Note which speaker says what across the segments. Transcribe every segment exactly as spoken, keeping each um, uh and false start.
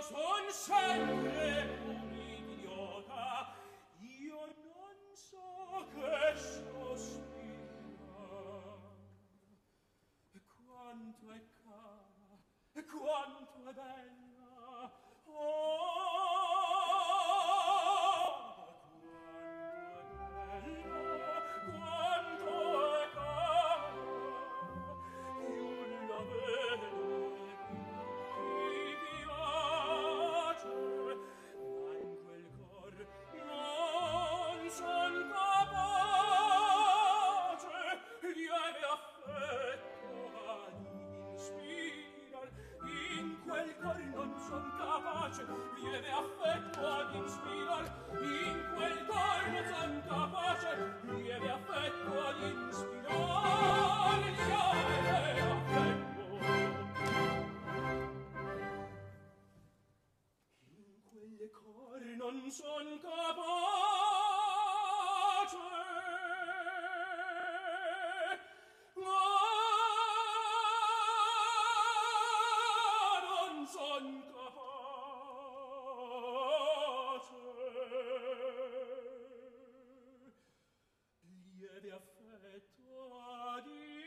Speaker 1: son sempre un idiota, io non so che sospira. Quanto è cara, quanto è bella, oh, quanto è cara, io la vedo e mi piace, ma in quel cor non son capace, lieve affetto ad inspirar, in quel cor non son capace, lieve affetto ad inspirar, in quel cor non son capace, lieve affetto ad inspirar, lieve affetto. In quel cor non son capace, ma non son capace, lieve affetto ad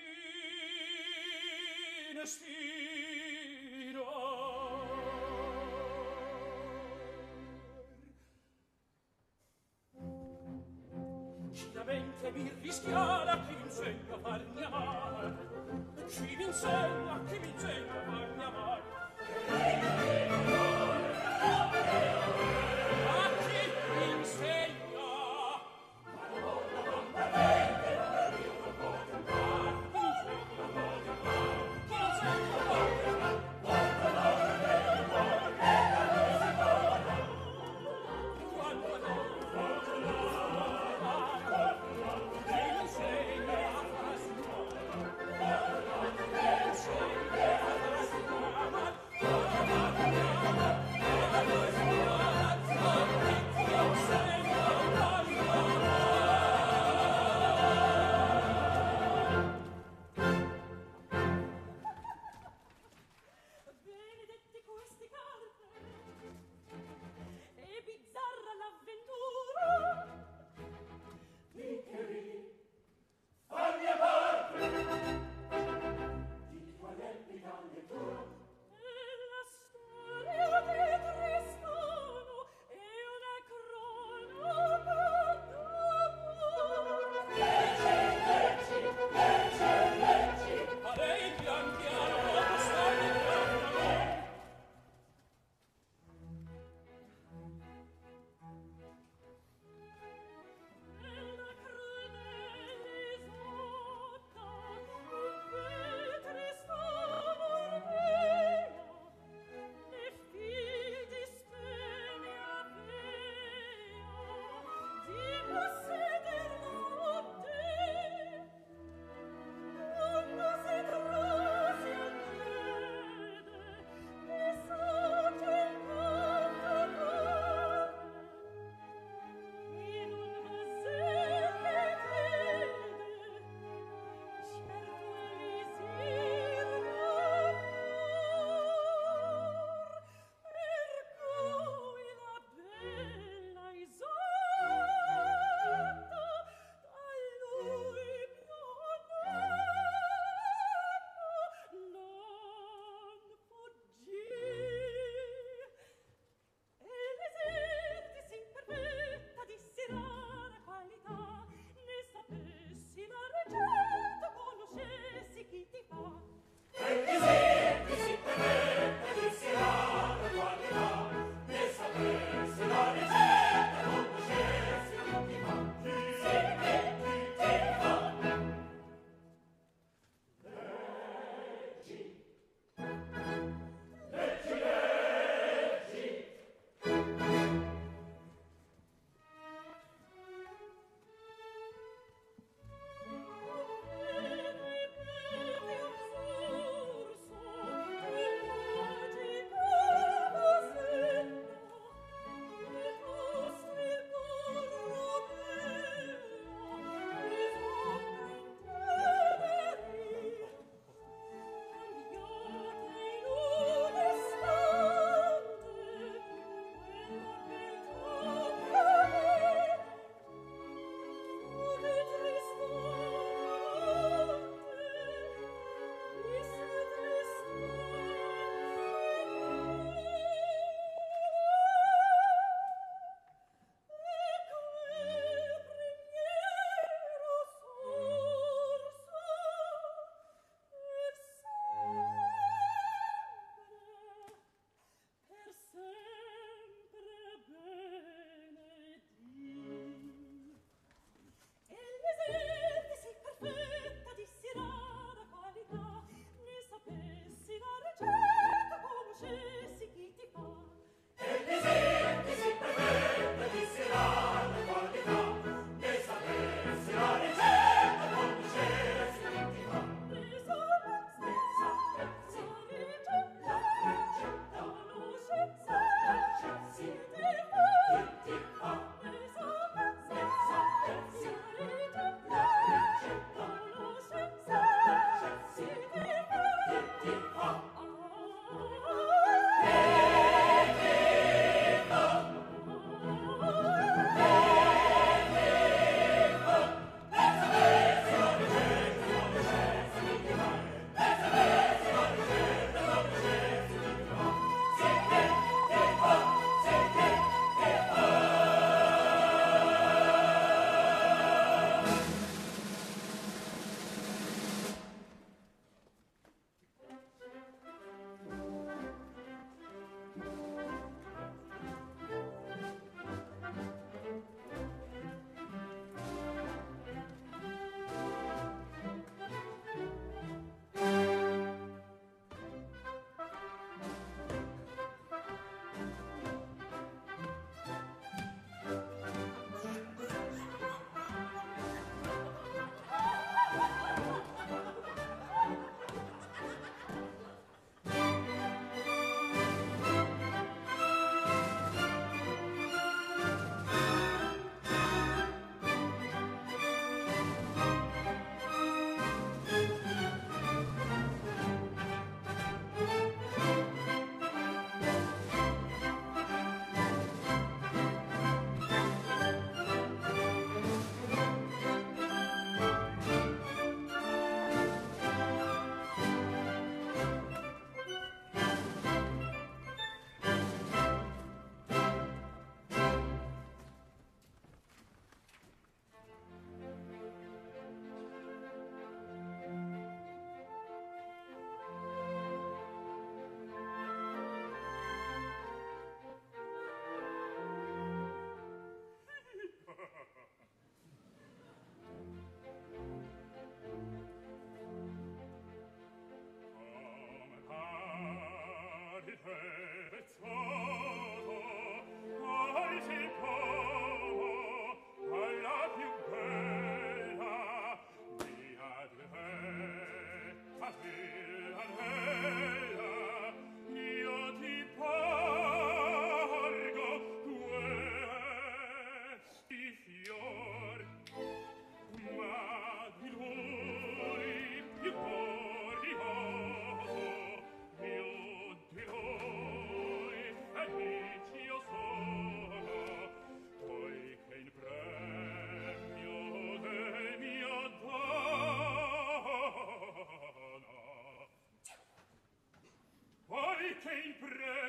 Speaker 1: inspirar. Chi la mente mi rischiara, chi m'insegna a farmi amare, chi m'insegna, chi m'insegna a farmi amare. A chi m'insegna? Insegna a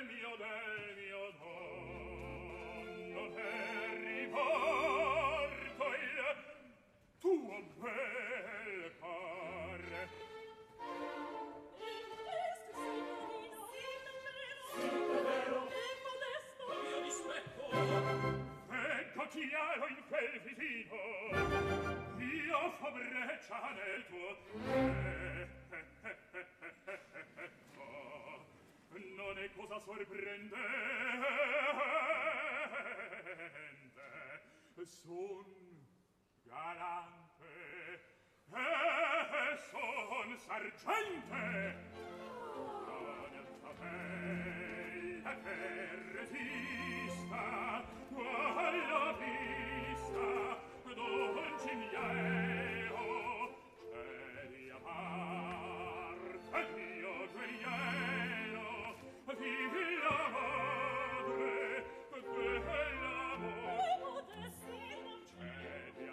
Speaker 1: del mio, del mio donno è riporto il tuo bel cuore.
Speaker 2: E questo, signorino, sì, davvero,
Speaker 1: Sì, davvero,
Speaker 2: e modesto,
Speaker 1: io rispetto. Ecco chiaro in quel visino, io fa breccia nel tuo petto. Non è cosa sorprendente, son galante e son sargente. Non è altra bella che resista alla vista d'un cinghiero. C'è di amar io guerriero, figlia madre quell'amor.
Speaker 2: e modestino,
Speaker 1: C'è di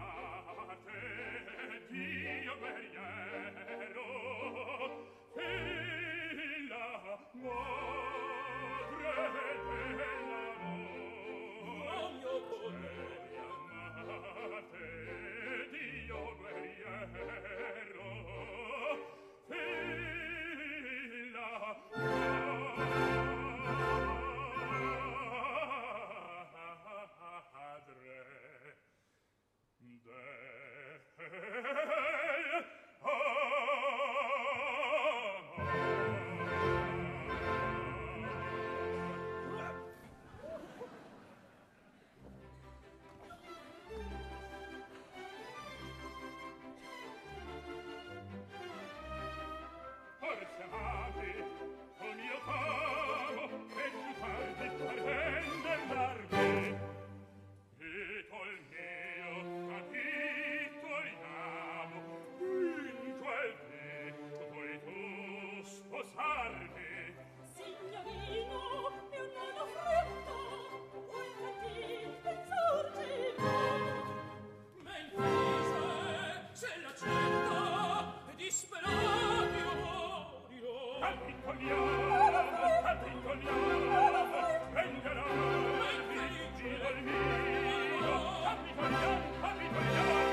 Speaker 1: amate Dio guerriero, figlia madre dell'amor.
Speaker 2: mio cuore,
Speaker 1: C'è di amate Dio guerriero, figlia madre forse amati col mio cavo e più tardi per venderlarvi e col mio capitoliamo in quel che vuoi tu sposarmi.
Speaker 2: signorino, io non ho fretta, vuoi che ti pensorgi?
Speaker 1: Mentise, se l'accetta e disperati odio. Capitoliamo, capitoliamo, prenderà il vigile il mio. Capitoliamo, capitoliamo.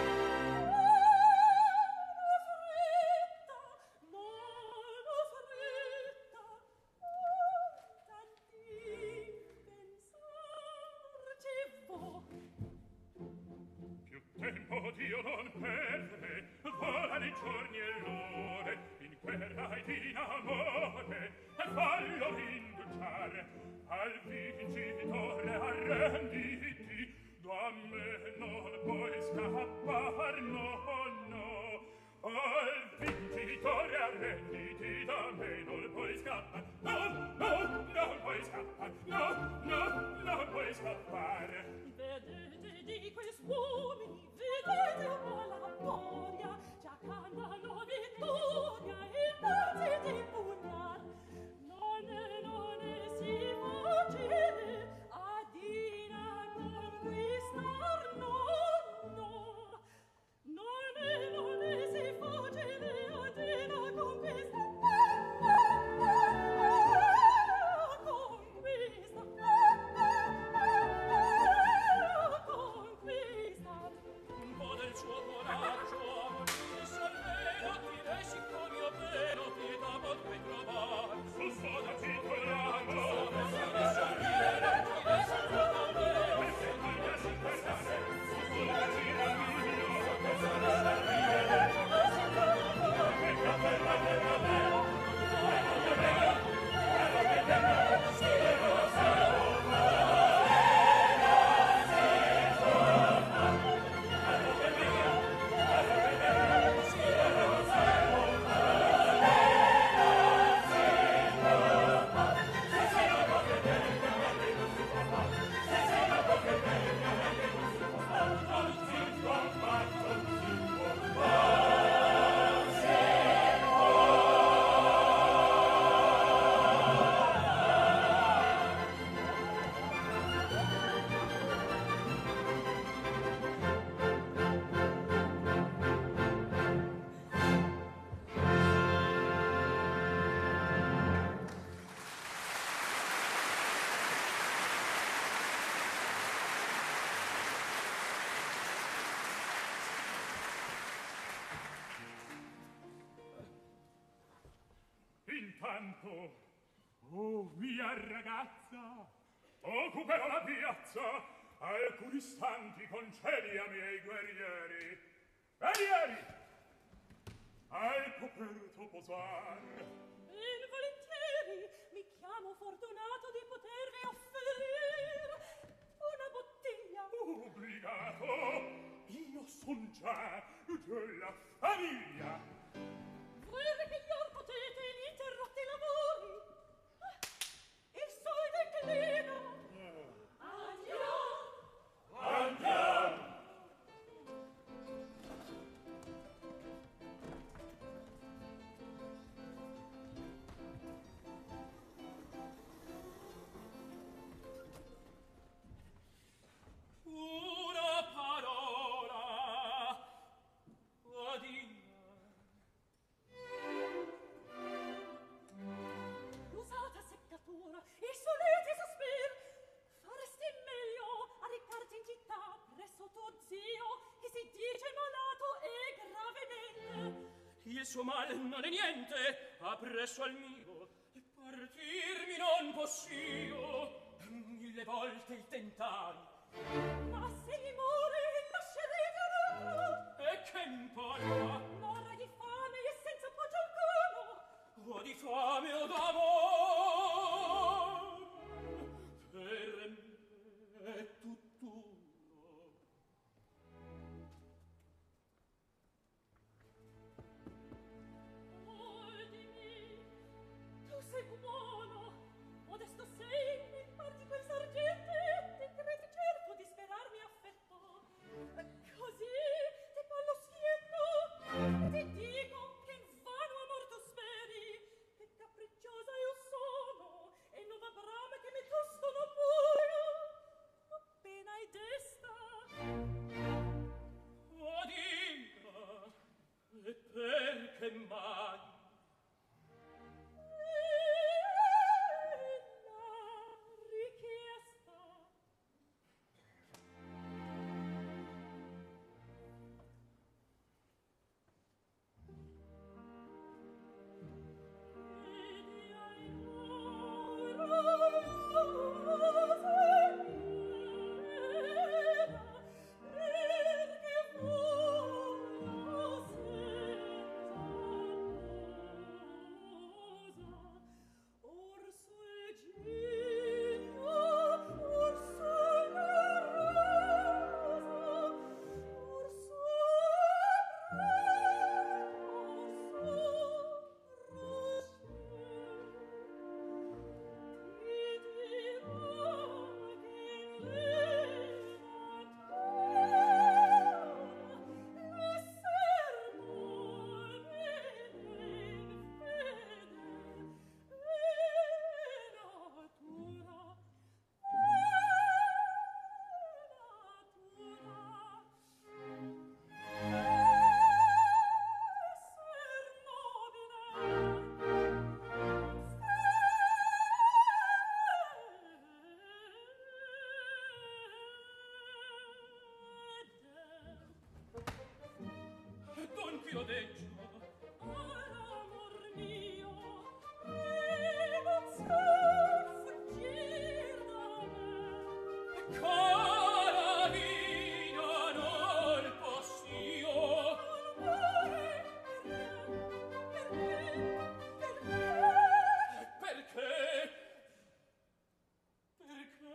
Speaker 1: Più tempo Dio non perdere, volano i giorni e l'ore, in guerra ed in amore, e fallo indugiare, al vincitore arrenditi, da me non puoi scappar, no, no, al vincitore arrenditi, da me non puoi scappar, no, no, non puoi scappar, no, no, non puoi scappare.
Speaker 2: Vedete di questi uomini, vedete la boria, già cantano vittoria e non si di pugnar. Non è, non è, si fugge
Speaker 1: Intanto, oh mia ragazza, occuperò la piazza, alcuni istanti concedi a miei guerrieri. Guerrieri! Al coperto posar.
Speaker 2: Ben volentieri, mi chiamo fortunato di potervi offrire una bottiglia.
Speaker 1: Obbligato, io son già della famiglia.
Speaker 2: Voi ripigliar potete ininterrotti lavori. Ah, il sol declina. Andiamo.
Speaker 1: Andiamo.
Speaker 3: Una parola, adina.
Speaker 2: L'usata seccatura, i soliti sospir. Faresti meglio a recarti in città presso tuo zio, che si dice malato e gravemente.
Speaker 3: Il suo male non è niente, appresso al mio, e partirmi non possio. Mille volte il tentai,
Speaker 2: Ma se mi muore, lascerete un altro.
Speaker 3: e che importa?
Speaker 2: Mora di fame e senza appoggio alcuno.
Speaker 3: O di fame o d'amor, per me è tutt'uno.
Speaker 2: Oh, dimmi, tu sei buono, modesto sei, mi parti quel sorgente, ti credi certo di sperarmi affetto. Così ti parlo siendo, e ti dico che invano amor tu speri, che capricciosa io sono, e non va brame che mi costano muoio, appena hai desta.
Speaker 3: O dica, e perché mai?
Speaker 2: La richiesta. Vedi ai perché voglio orso e giglio, orso la rosa, orso
Speaker 3: Don Chiodeggio,
Speaker 2: ora, amor mio, emozion fuggir da me.
Speaker 3: carabina non possio.
Speaker 2: Amore, perché, perché, perché?
Speaker 3: Perché? Perché?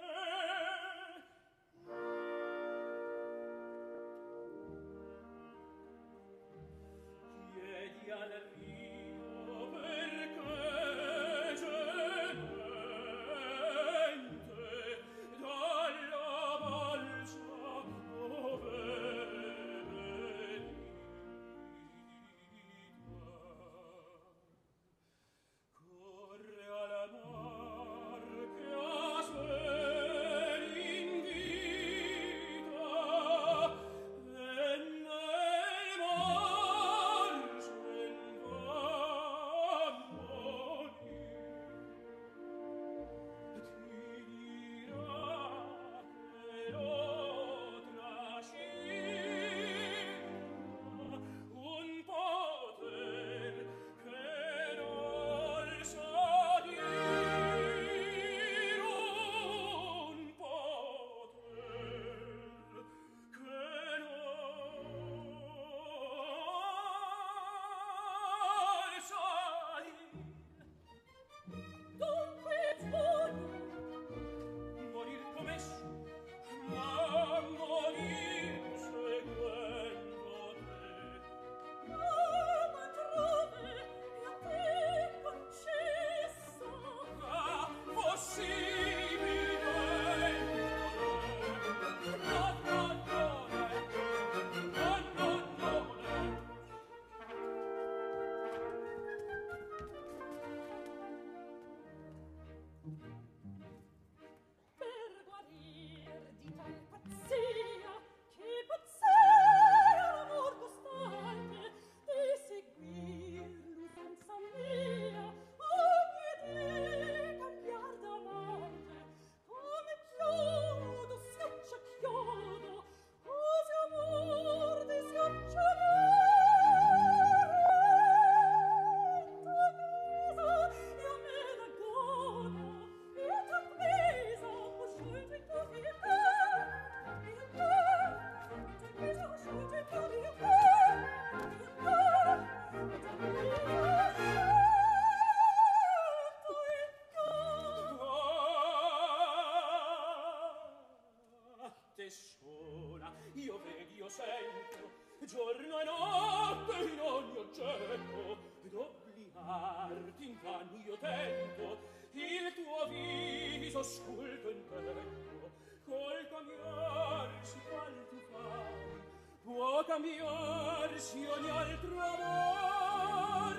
Speaker 3: giorno e notte in ogni oggetto, ed obbligarti invanno io tento, il tuo viso sculto intendo, col cambiarsi qual tu fai, può cambiarsi ogni altro amor,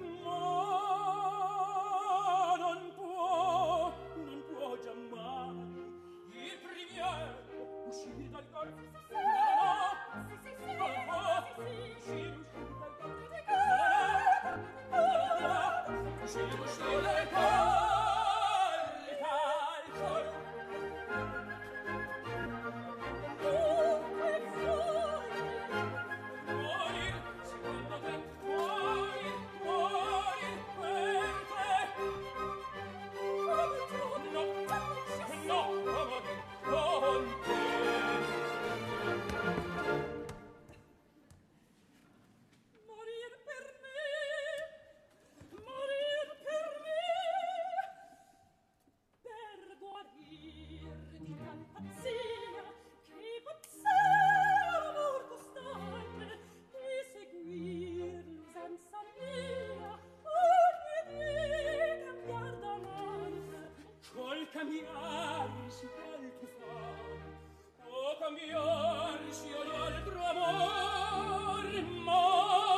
Speaker 3: ma non può, non può giammai il primiero uscire dal cor.
Speaker 2: Sì, sì, sì,
Speaker 3: Non può
Speaker 2: sì, sì,
Speaker 3: uscire, uscire dal cor. Uscire, uscire dal cor, dal cor.
Speaker 2: Dunque fuori,
Speaker 3: Muori, secondo te, muori, muori per te.
Speaker 2: come tu,
Speaker 3: No,
Speaker 2: sì,
Speaker 3: no, amore, con te.
Speaker 2: morir per me, morir per me, per guarir di tal pazzia, che pazzia l'amor costante, e seguir l'usanza mia, ogni dì cambiar d'amante.
Speaker 3: Col cambiarsi qual tu fai, può cambiarsi ogni altro amor, ma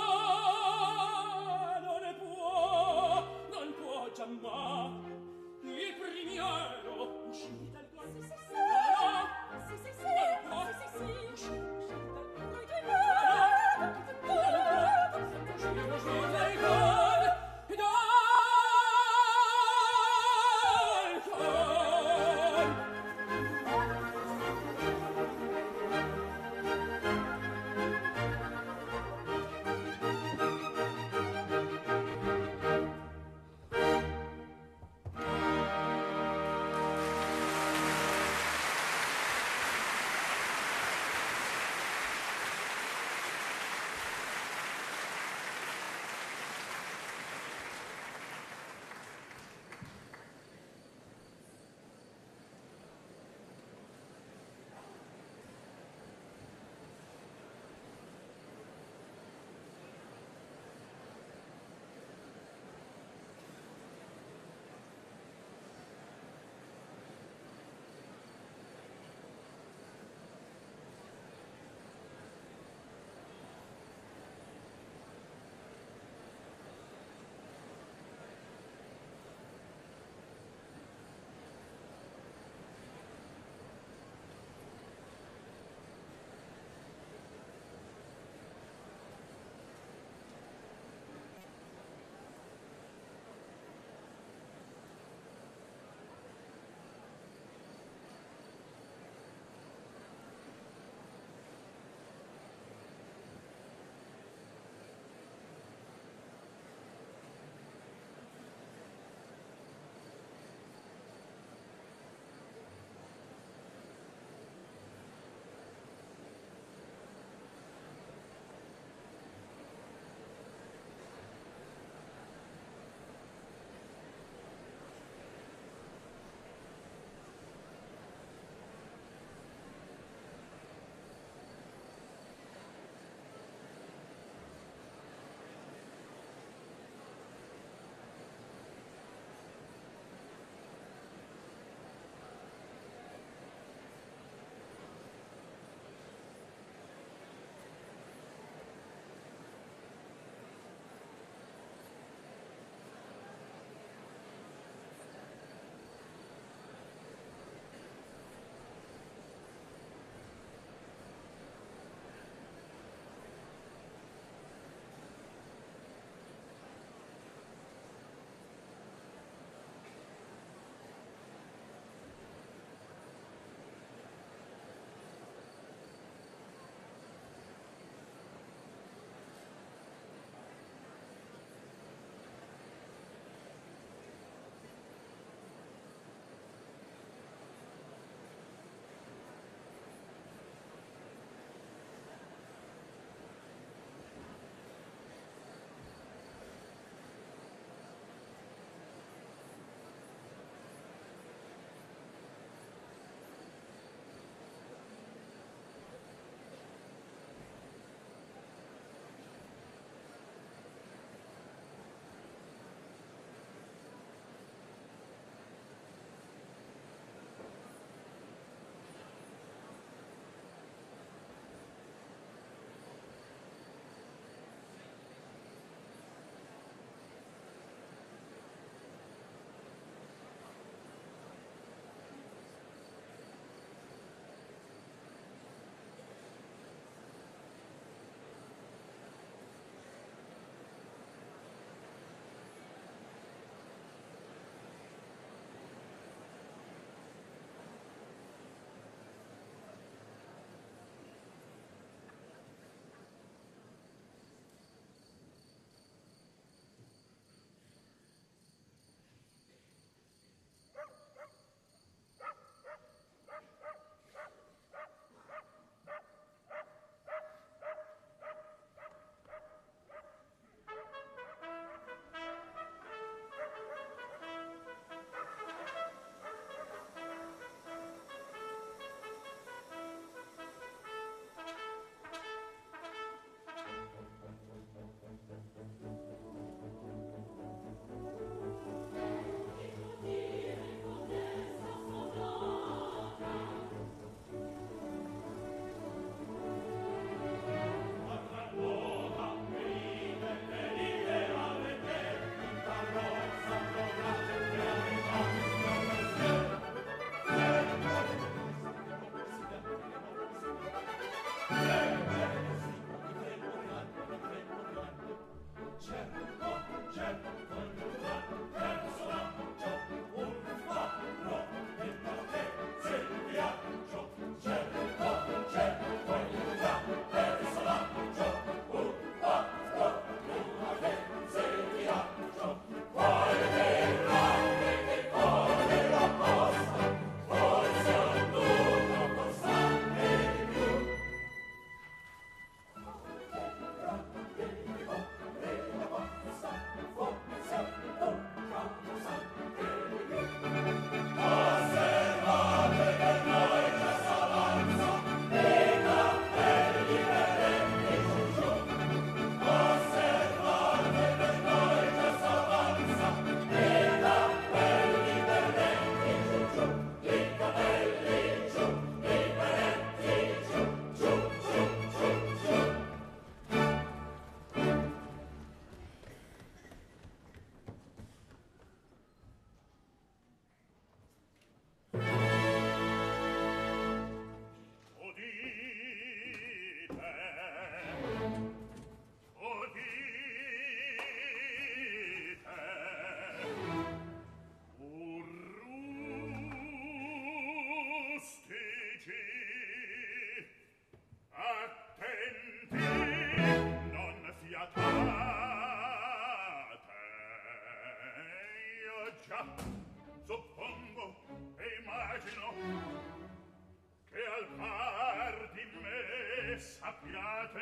Speaker 3: non può, non può giammai il primiero uscire dal cor.
Speaker 2: Sì, sì, sì,
Speaker 3: No,
Speaker 2: sì, sì, sì,
Speaker 3: no,
Speaker 2: sì, sì, sì.
Speaker 3: uscire, uscire dal cor.
Speaker 2: Noi due
Speaker 3: Uscire, uscire dal cor, dal cor.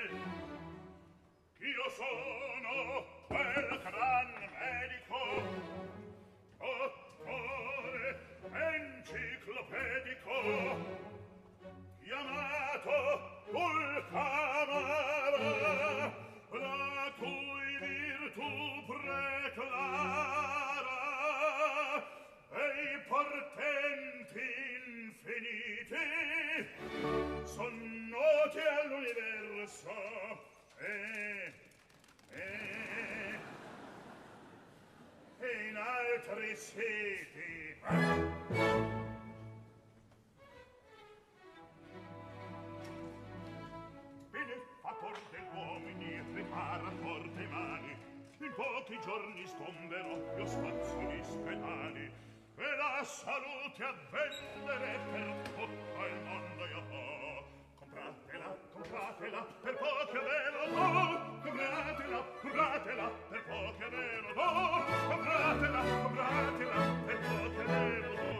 Speaker 1: Io sono quel gran medico, dottore enciclopedico, chiamato Dulcamara, la cui virtù preclara e i portenti infiniti son noti all'universo e, e, e in altri siti. Benefattor dell'uomini ripara forte mani, in pochi giorni sgomberò lo spazio di spedali, e la salute a vendere per tutto il mondo io ho. Compratela, compratela, per poco ve lo do. Compratela, compratela, per poco ve lo do. Compratela, compratela, per poco ve lo do.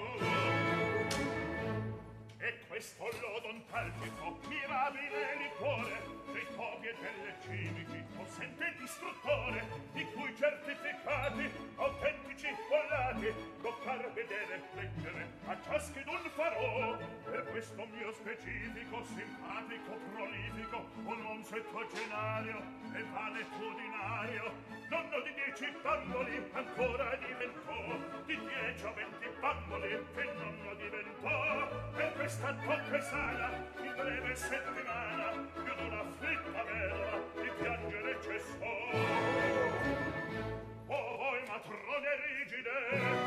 Speaker 1: E questo l'odontalgico, mirabile liquore, dei topi e delle cimici, consente distruttore, di cui certificati, autentici, bollati, toccar, vedere, leggere, a ciaschedun farò, per questo mio specifico, simpatico, prolifico, un non settogenario e valetudinario, nonno di dieci bamboli, ancora diventò, di dieci a venti bamboli, che nonno diventò, e questa tocca e sana, in breve settimana, più d'una afflitta bella, di piangere cessò. Oh, voi matrone rigide,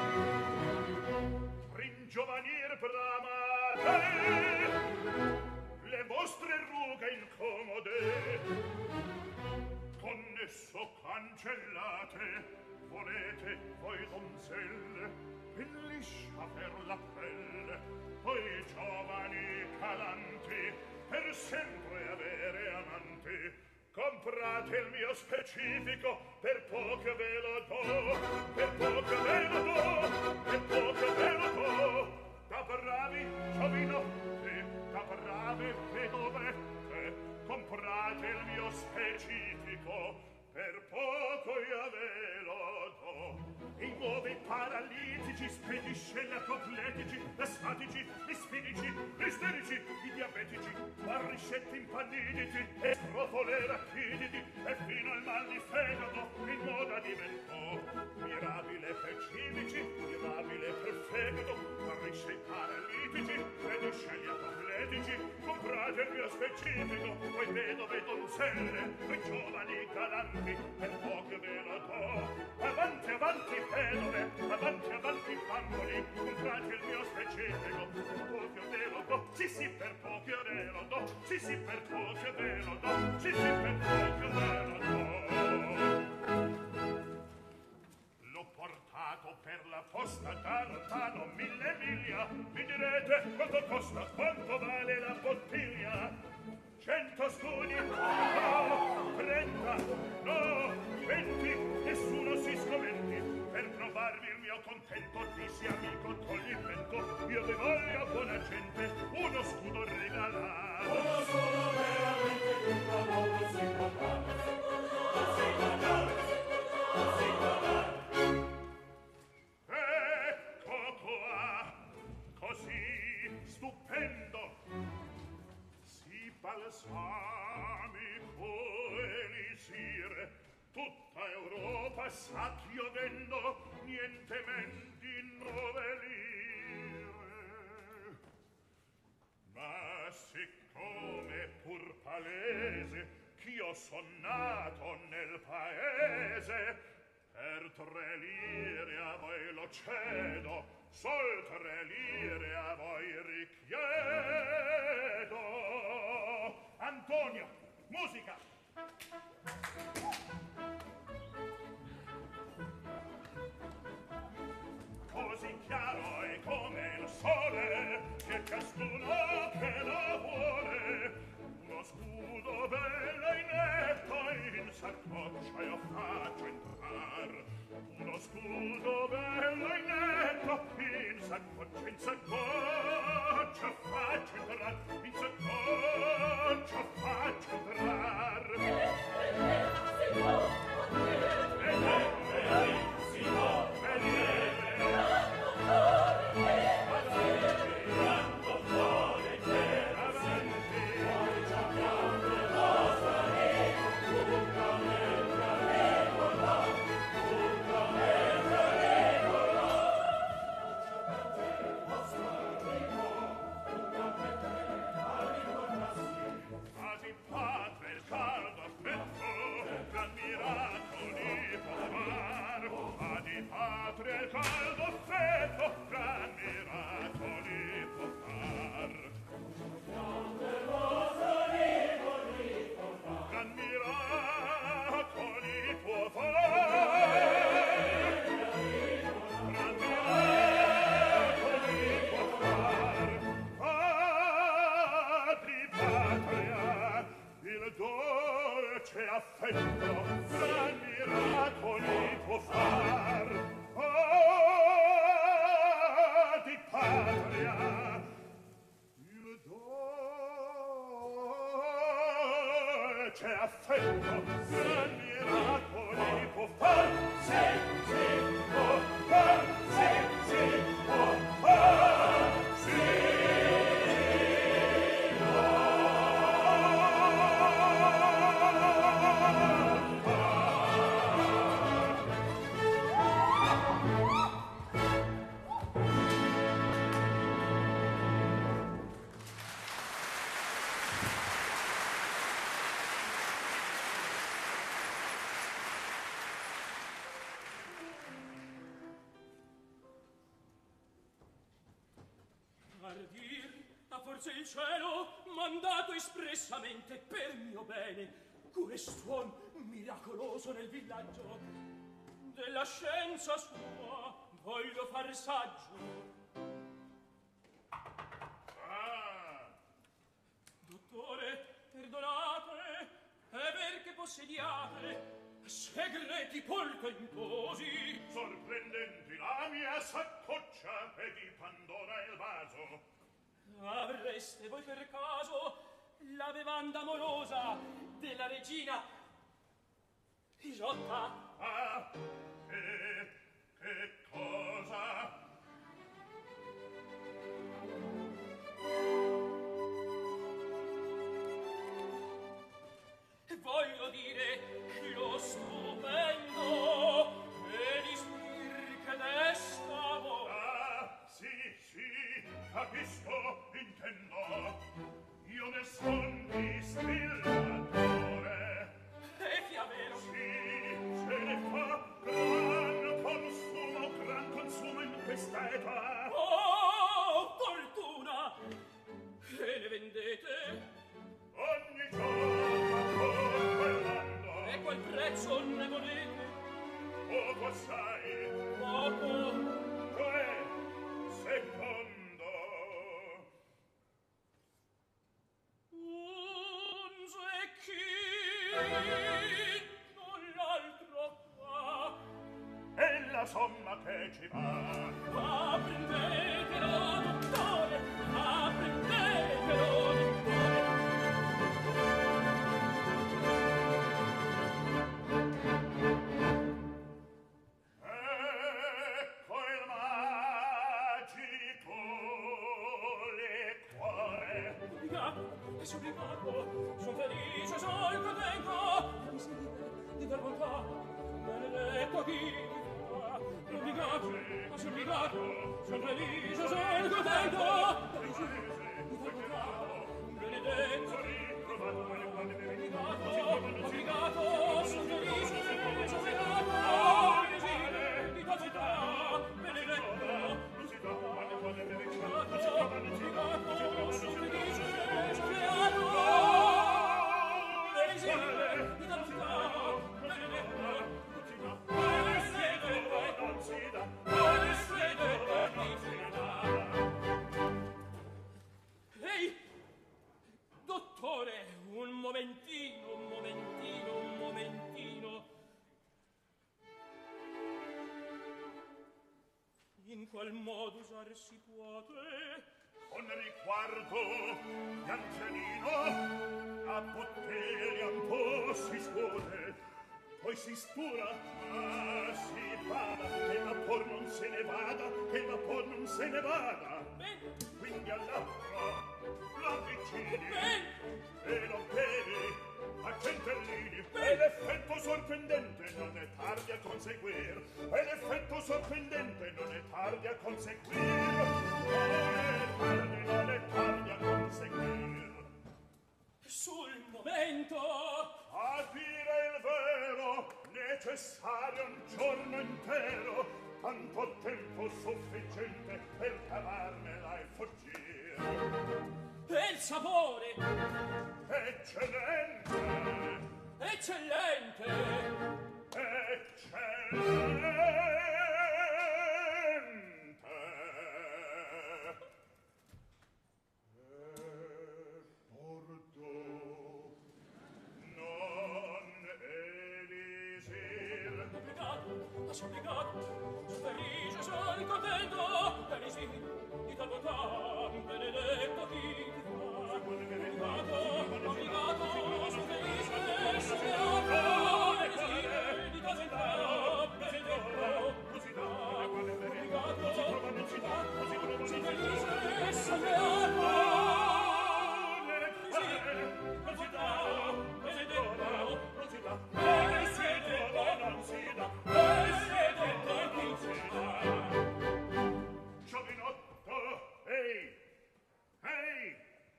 Speaker 1: ringiovanir bramate, le vostre rughe incomode, con esso cancellate, volete voi donzelle, in liscia per la pelle, voi giovani calanti, per sempre avere amanti. Comprate il mio specifico, per poco ve lo do, per poco ve lo do, per poco ve lo do. Da bravi giovinotti, da brave vedovette, comprate il mio specifico, per poco io ve lo do. I nuovi paralitici, spedisce gli apopletici, asmatici, gli spinici, gli isterici, i diabetici, barriscetti impanniditi, e strofole rachiditi, e fino al mal di fegato in moda diventò. Mirabile per cimici, mirabile per fegato, barrisce i paralitici, spedisce gli apopletici, comprate il mio specifico, voi vedove donzelle, voi giovani galanti, per poco ve lo do. Avanti, avanti, vedove, avanti, avanti, bamboli, comprate il mio specifico, per poco ve lo do, sì sì, per poco ve lo do, sì sì, per poco ve lo do, sì sì, per poco ve lo do. L'ho portato per la posta da lontano mille miglia, mi direte quanto costa, quanto vale la bottiglia? Cento scudi, no, trenta, no, venti, nessuno si scomenti, per provarvi il mio contento, dissi amico togli il vento, io vi voglio buona gente, uno scudo regalare. Uno scudo veramente tutto mondo si può dare, si può dare, si può dare. Ecco qua, così stupendo, balsamico elisire, tutta Europa sa ch'io vendo niente men di novelire. Ma siccome pur palese ch'io son nato nel paese, per tre lire a voi lo cedo, sol tre lire a voi richiedo. Antonio, musica! Così chiaro è come il sole, che ciascuno che lo vuole, uno scudo bello e netto in saccoccia io faccio entrar. Uno scudo bello e netto in saccoccia, in saccoccia faccio entrar, in saccoccia faccio entrar. affetto gran miracoli può far. Oh, di patria il dolce affetto gran miracoli può far. Sì, sì, può far. Sì, sì, può far. Sì.
Speaker 3: Forse il cielo mandato espressamente per mio bene quest'uom miracoloso nel villaggio della scienza sua voglio far saggio.
Speaker 1: Ah.
Speaker 3: Dottore, perdonate, è ver che possediate segreti portentosi.
Speaker 1: Sorprendenti la mia saccoccia e di Pandora il vaso.
Speaker 3: Avreste voi per caso la bevanda amorosa della regina Isotta?
Speaker 1: Ah, che, che cosa?
Speaker 3: Voglio dire lo stupendo e l'ispir che destavo.
Speaker 1: Ah, sì, sì, capisco, intendo. Io ne son distillatore.
Speaker 3: E fia vero?
Speaker 1: Sì, se ne fa gran consumo, gran consumo in questa età.
Speaker 3: Oh, fortuna! E ne vendete?
Speaker 1: Ogni giorno tutto il mondo.
Speaker 3: E qual prezzo ne volete?
Speaker 1: Poco assai.
Speaker 3: Poco.
Speaker 1: Cioè, secondo.
Speaker 3: Un zecchino, l'altro fa.
Speaker 1: E la somma che ci va.
Speaker 3: Apprendetelo, dottore, apprendetelo, dottore.
Speaker 1: Ecco il magico liquore.
Speaker 3: Obbligato, è supplicato, son felice, son contento. Mi sentite di dar bontà, benedetto chi mi fa. Obbligato, è supplicato, son felice, son contento. Mi sentite di dar bontà, benedetto chi mi fa. Obbligato, obbligato, son felice, son beato. Mi sentite di dar bontà, benedetto chi mi fa. Obbligato, obbligato, son felice, son beato. Mi sentite di dar bontà, benedetto chi mi fa. Ehi, dottore, un momentino, un momentino, un momentino. In qual modo usar si puote?
Speaker 1: Con riguardo, Biancanino, a bottiglia un po' si scuote, poi si stura, ma si bada, che il vapor non se ne vada, che il vapor non se ne vada.
Speaker 3: Ben,
Speaker 1: Quindi all'altro l'avvicini
Speaker 3: ben,
Speaker 1: e lo bevi a centellini. E l'effetto sorprendente non è tardi a conseguir. E l'effetto sorprendente non è tardi a conseguir. Non è tardi, non è tardi a conseguir.
Speaker 3: sul momento.
Speaker 1: A dire il vero, necessario un giorno intero, tanto tempo sufficiente per cavarmela e fuggir.
Speaker 3: E il sapore,
Speaker 1: Eccellente!
Speaker 3: eccellente.
Speaker 1: Eccellente! E Bordeaux non Ehi! Ehi!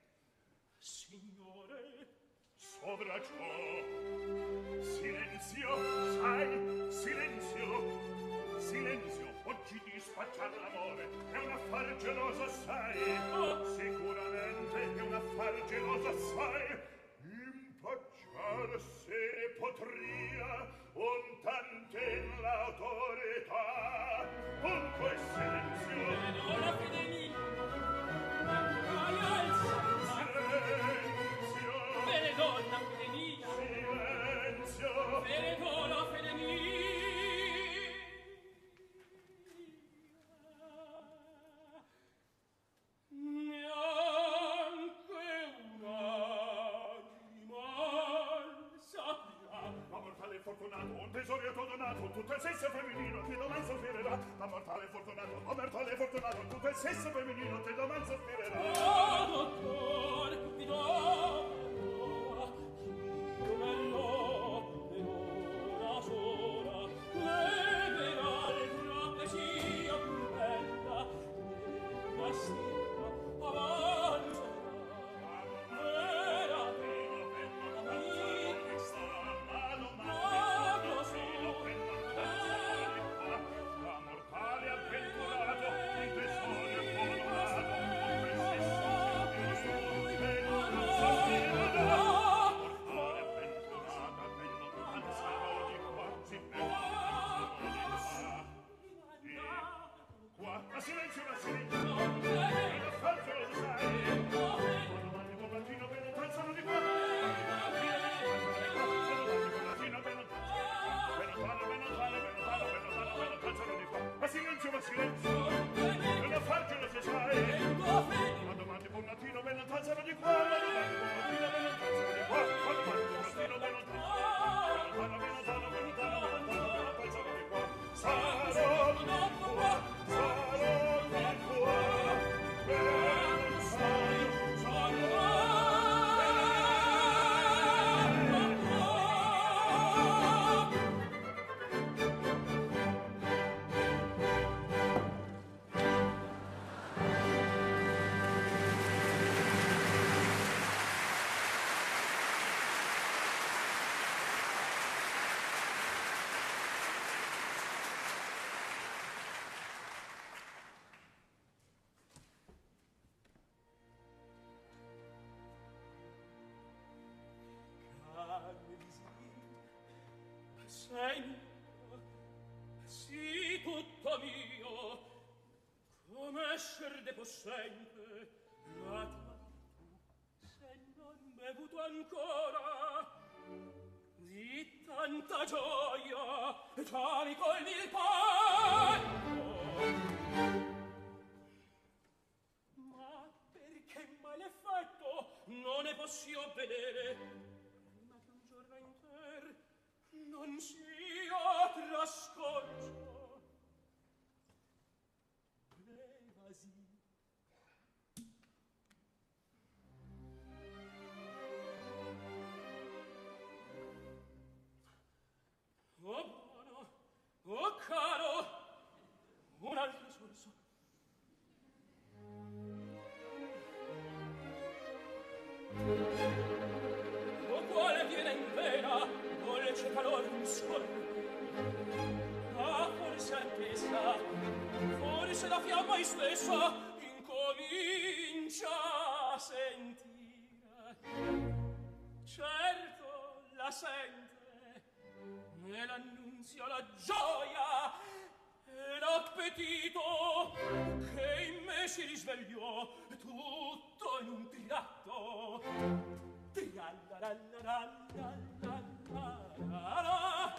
Speaker 3: Signore!
Speaker 1: Sovra ciò! Silenzio! Sai! Silenzio! Silenzio! Oggi ti spacciar l'amore è un affar geloso, sai!
Speaker 3: Oh.
Speaker 1: Sicuramente è un affar geloso, sai! Impacciar se potria un tante l'autorità. Dunque silenzio!
Speaker 3: Vedo la fede mia, ancora il
Speaker 1: Silenzio!
Speaker 3: vedo la fede mia,
Speaker 1: Silenzio!
Speaker 3: vedo la fede mia. Neanche un'anima saprà.
Speaker 1: La mortale fortunato, un tesoriato donato, tutto il sesso femminino che domani soffrirà. La mortale fortunato, la mortale fortunato, tutto il sesso femminino che domani soffrirà.
Speaker 3: Oh, dottor, vi do come l'ho per ora sola, le veraltra che sia più bella, la sera avanzerà. Vera, amica, magro sono,
Speaker 1: La mortale avventurato, un tesoro fortunato, come stesso che non soffrirà. La mortale avventurata, bello danzano di qua, si ferma di qua. Ma silenzio, ma silenzio! Non affalzo, lo sai! Domani buon mattino, per un danzano di qua! Ma silenzio, ma silenzio! Non affarcelo se sai! Ma domani buon mattino me non t'alzano di qua! Ma domani buon mattino me non t'alzano di qua! Ma domani buon mattino me non t'alzano me non t'alzano, me non t'alzano, me non t'alzano, me non t'alzano di qua! Sarò di qua! Sarò di qua! Ben sai, sarò
Speaker 3: sei mio, sì tutto mio, come esser de possente la tua virtù, se non bevuto ancora di tanta gioia già mi colmi il petto. Ma perché maleffetto non ne possio vedere prima che un giorno inter non sia trascorso. Levasi. Oh buono, oh caro, un altro sorso. O quale viene in vena, dolce calor un sol. Ah, forse anch'essa, forse la fiamma istessa incomincia a sentire. Certo la sente, me l'annunzia la gioia e l'appetito che in me si risvegliò tutto in un tratto. Triallarallalallallalala.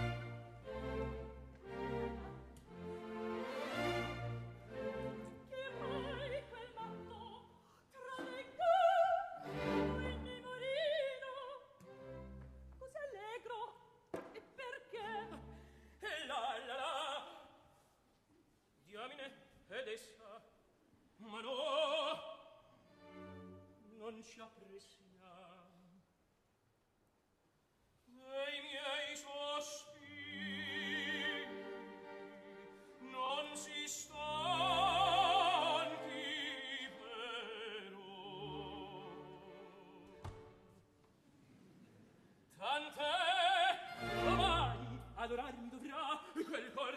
Speaker 2: Che mai quel matto travenga quel memorino così allegro e perché?
Speaker 3: E la la la. Diamine ed essa, ma no, non ci appressiamo. E i miei sospiri non si stanchi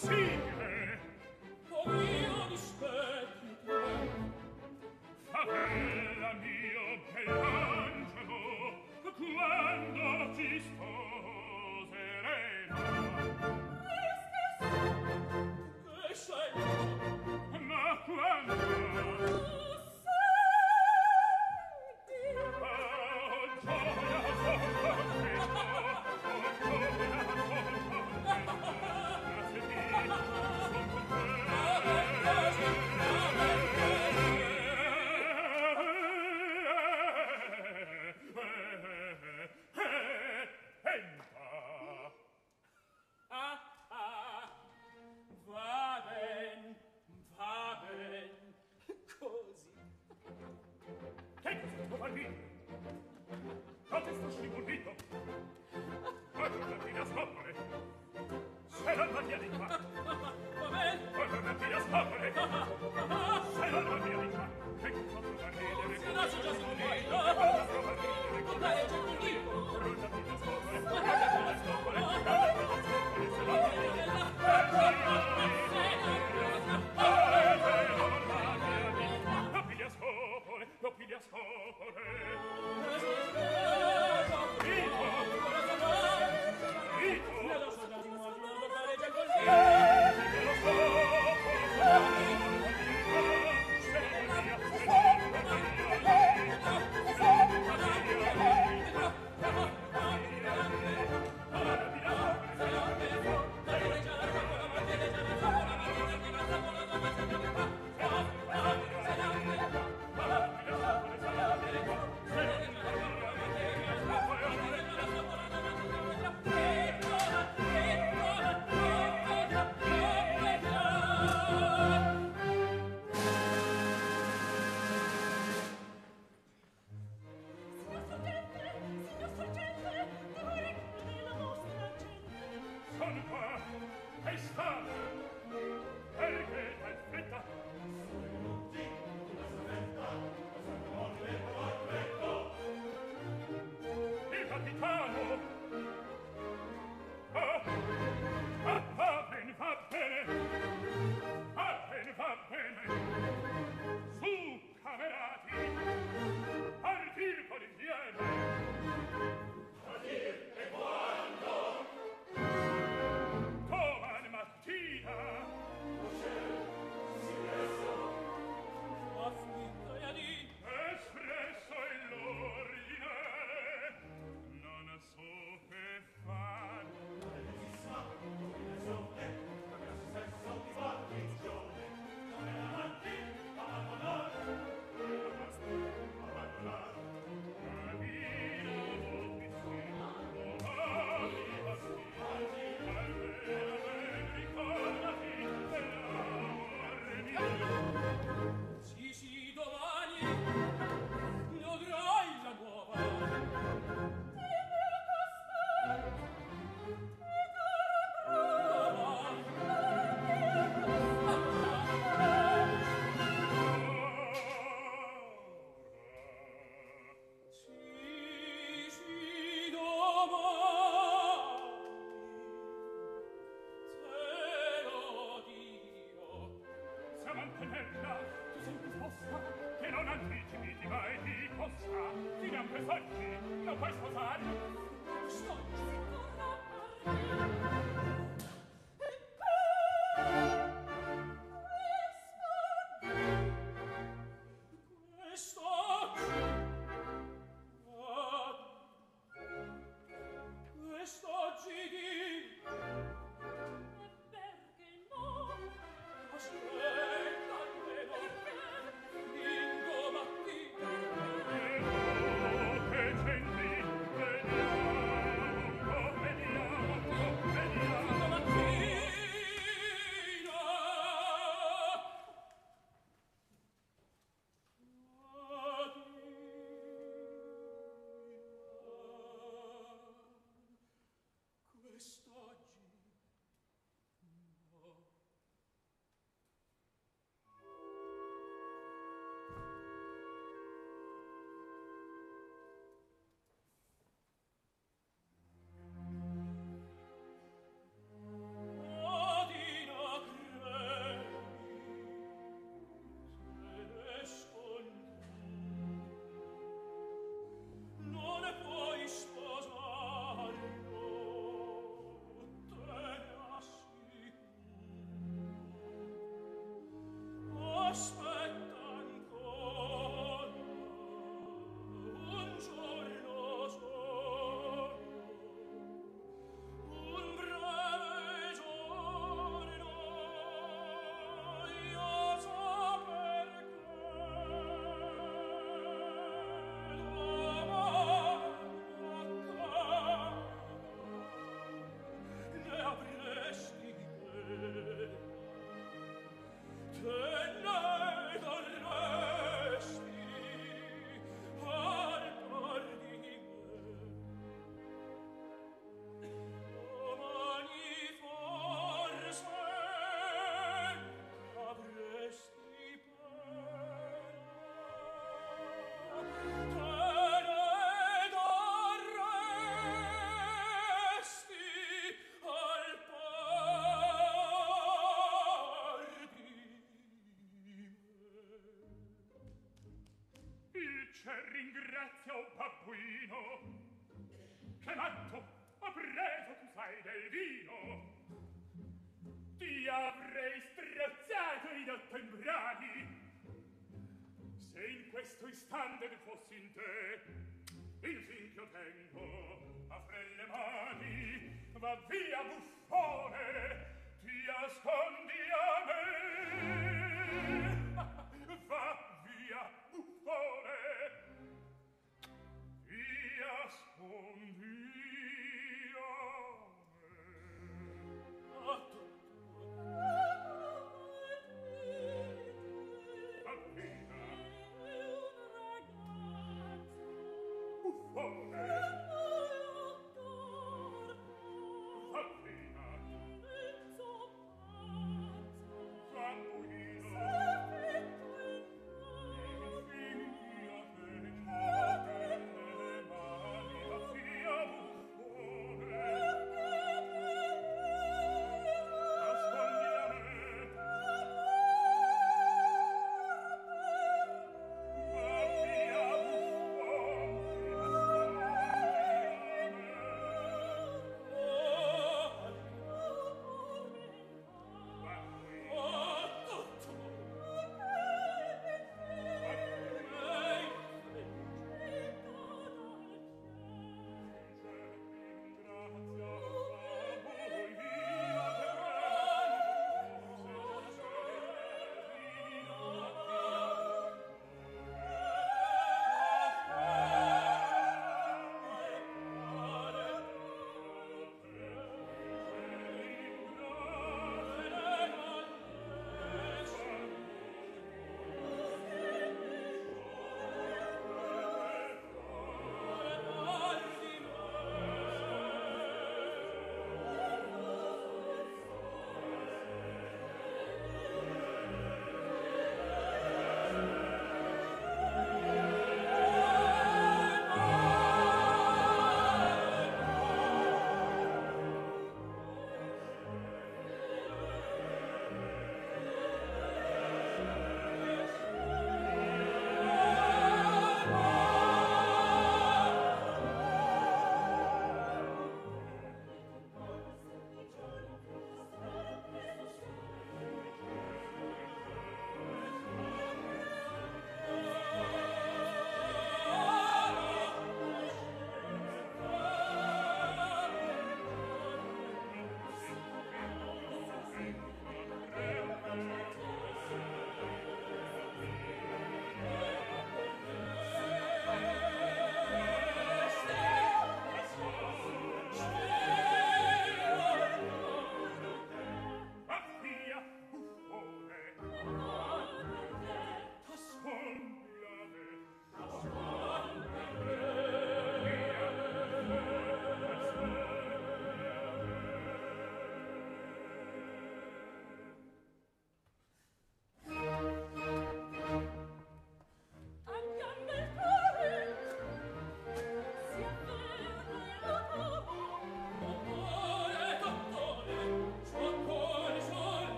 Speaker 1: possibile?
Speaker 3: Oh, io dispetti te.
Speaker 1: Favella mio bell'angelo, quando ti sposeremo?
Speaker 3: Che sei?
Speaker 1: Ma quando? Vediamo, vediamo, vediamo. ringrazia un babbuino. Che matto, ho preso, tu sai, del vino. Ti avrei strozzato i dotto in brani. Se in questo istante ne fossi in te, il fin ch'io tengo a frelle mani, va via buffone, ti ascondi a me. Va via buffone, ti ascondi a me.
Speaker 3: Ah, tu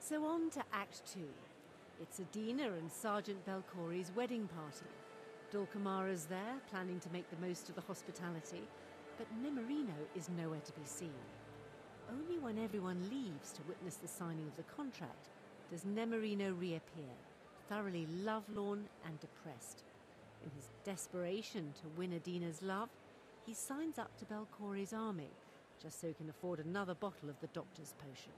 Speaker 4: So on to Act Two. It's Adina and Sergeant Belcori's wedding party. Dulcamara's there, planning to make the most of the hospitality, but Nemorino is nowhere to be seen. Only when everyone leaves to witness the signing of the contract does Nemorino reappear, thoroughly lovelorn and depressed. In his desperation to win Adina's love, he signs up to Belcori's army, just so he can afford another bottle of the doctor's potion.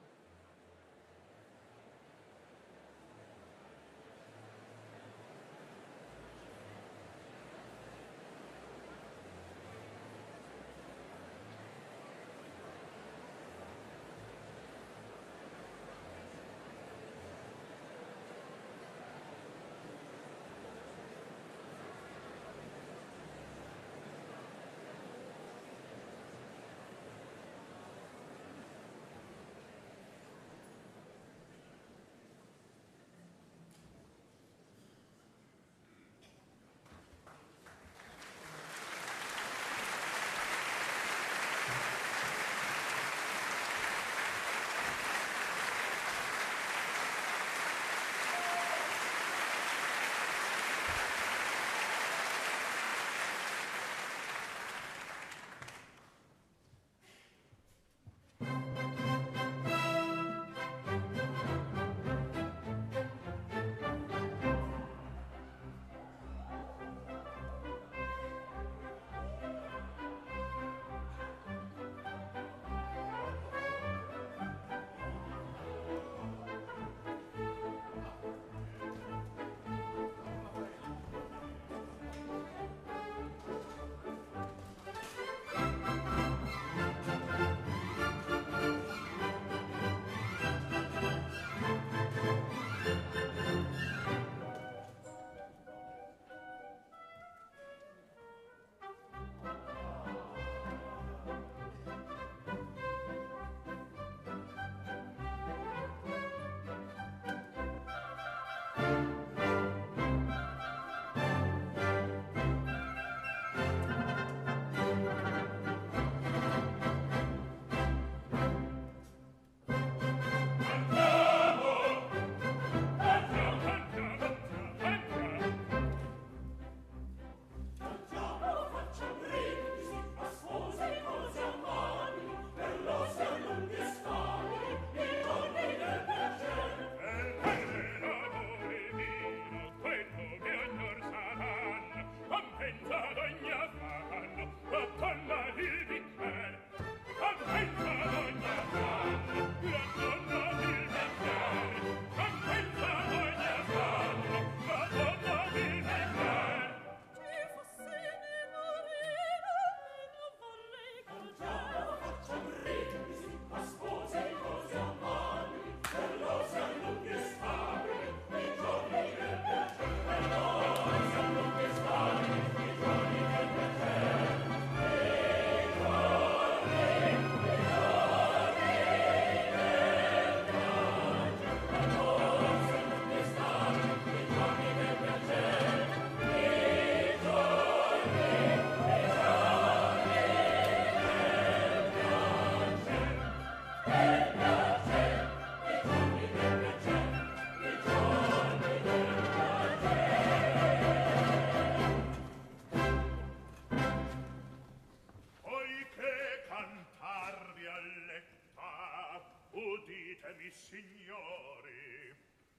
Speaker 1: Signori,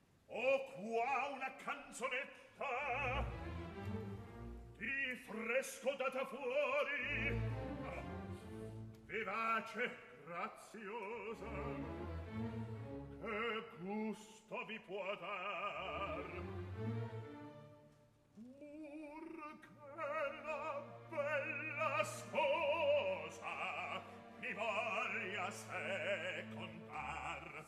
Speaker 1: ho qua una canzonetta di fresco data fuori, vivace, graziosa, che gusto vi può dar, pur che la bella sposa mi voglia secondar.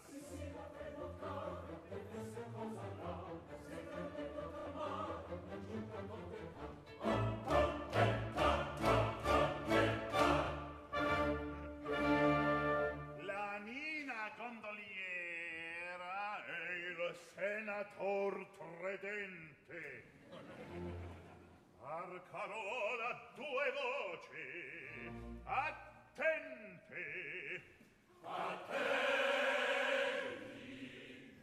Speaker 1: La nina gondoliera e il senator tredente arcano a due voci attenti attenti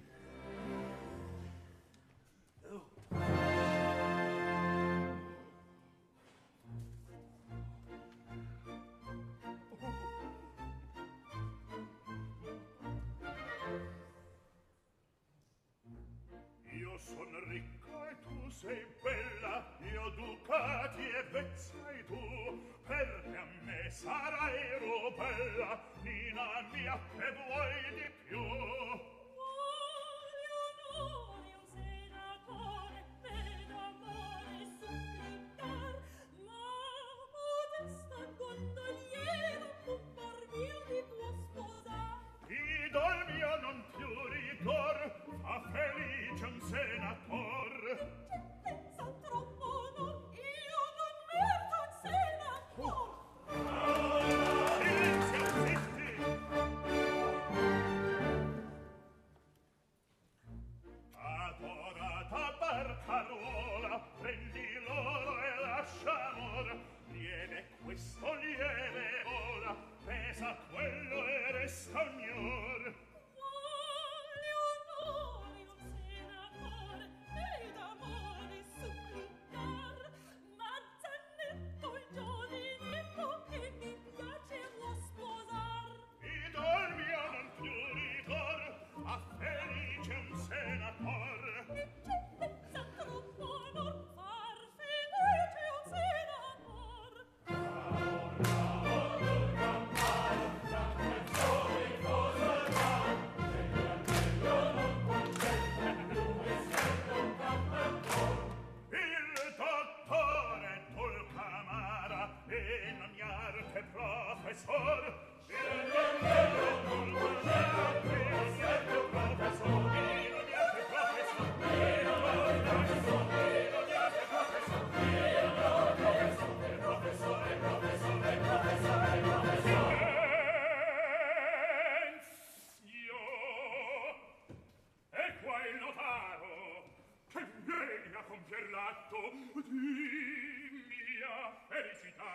Speaker 1: sei bella, io ducati e vezzai tu, perché a me sarai bella, Nina mia, che vuoi di più?
Speaker 2: Vuole onore un senatore ed amore supplicar, ma modesta gondoliera un par mio di tuo sposar.
Speaker 1: Idol mio non più rigor, fa felice un senator.
Speaker 2: Pensa troppo no, io non merito un senator.
Speaker 1: Silenzio, zitti! Adorata barcarola, prendi l'oro e lascia amor, lieve questo lieve ora, pesa quello e resta ognor.
Speaker 2: Vuole onore un senatore ed amore supplicar, ma Zannetto il giovinetto che mi piace vuol sposar.
Speaker 1: Idol mio non più rigor, a felice un senator.
Speaker 2: E c'è pensa troppo onor, far felice un senator.
Speaker 1: Il dottore Dulcamara e non mi arte professor. Il dottore Dulcamara e non mi arte professor. E non mi arte professor. E non mi arte professor. E non mi arte professor. E non mi arte professor. E professor, e professor, e professor. Silenzio! E qua il notaro che vieni a compier l'atto di mia felicità.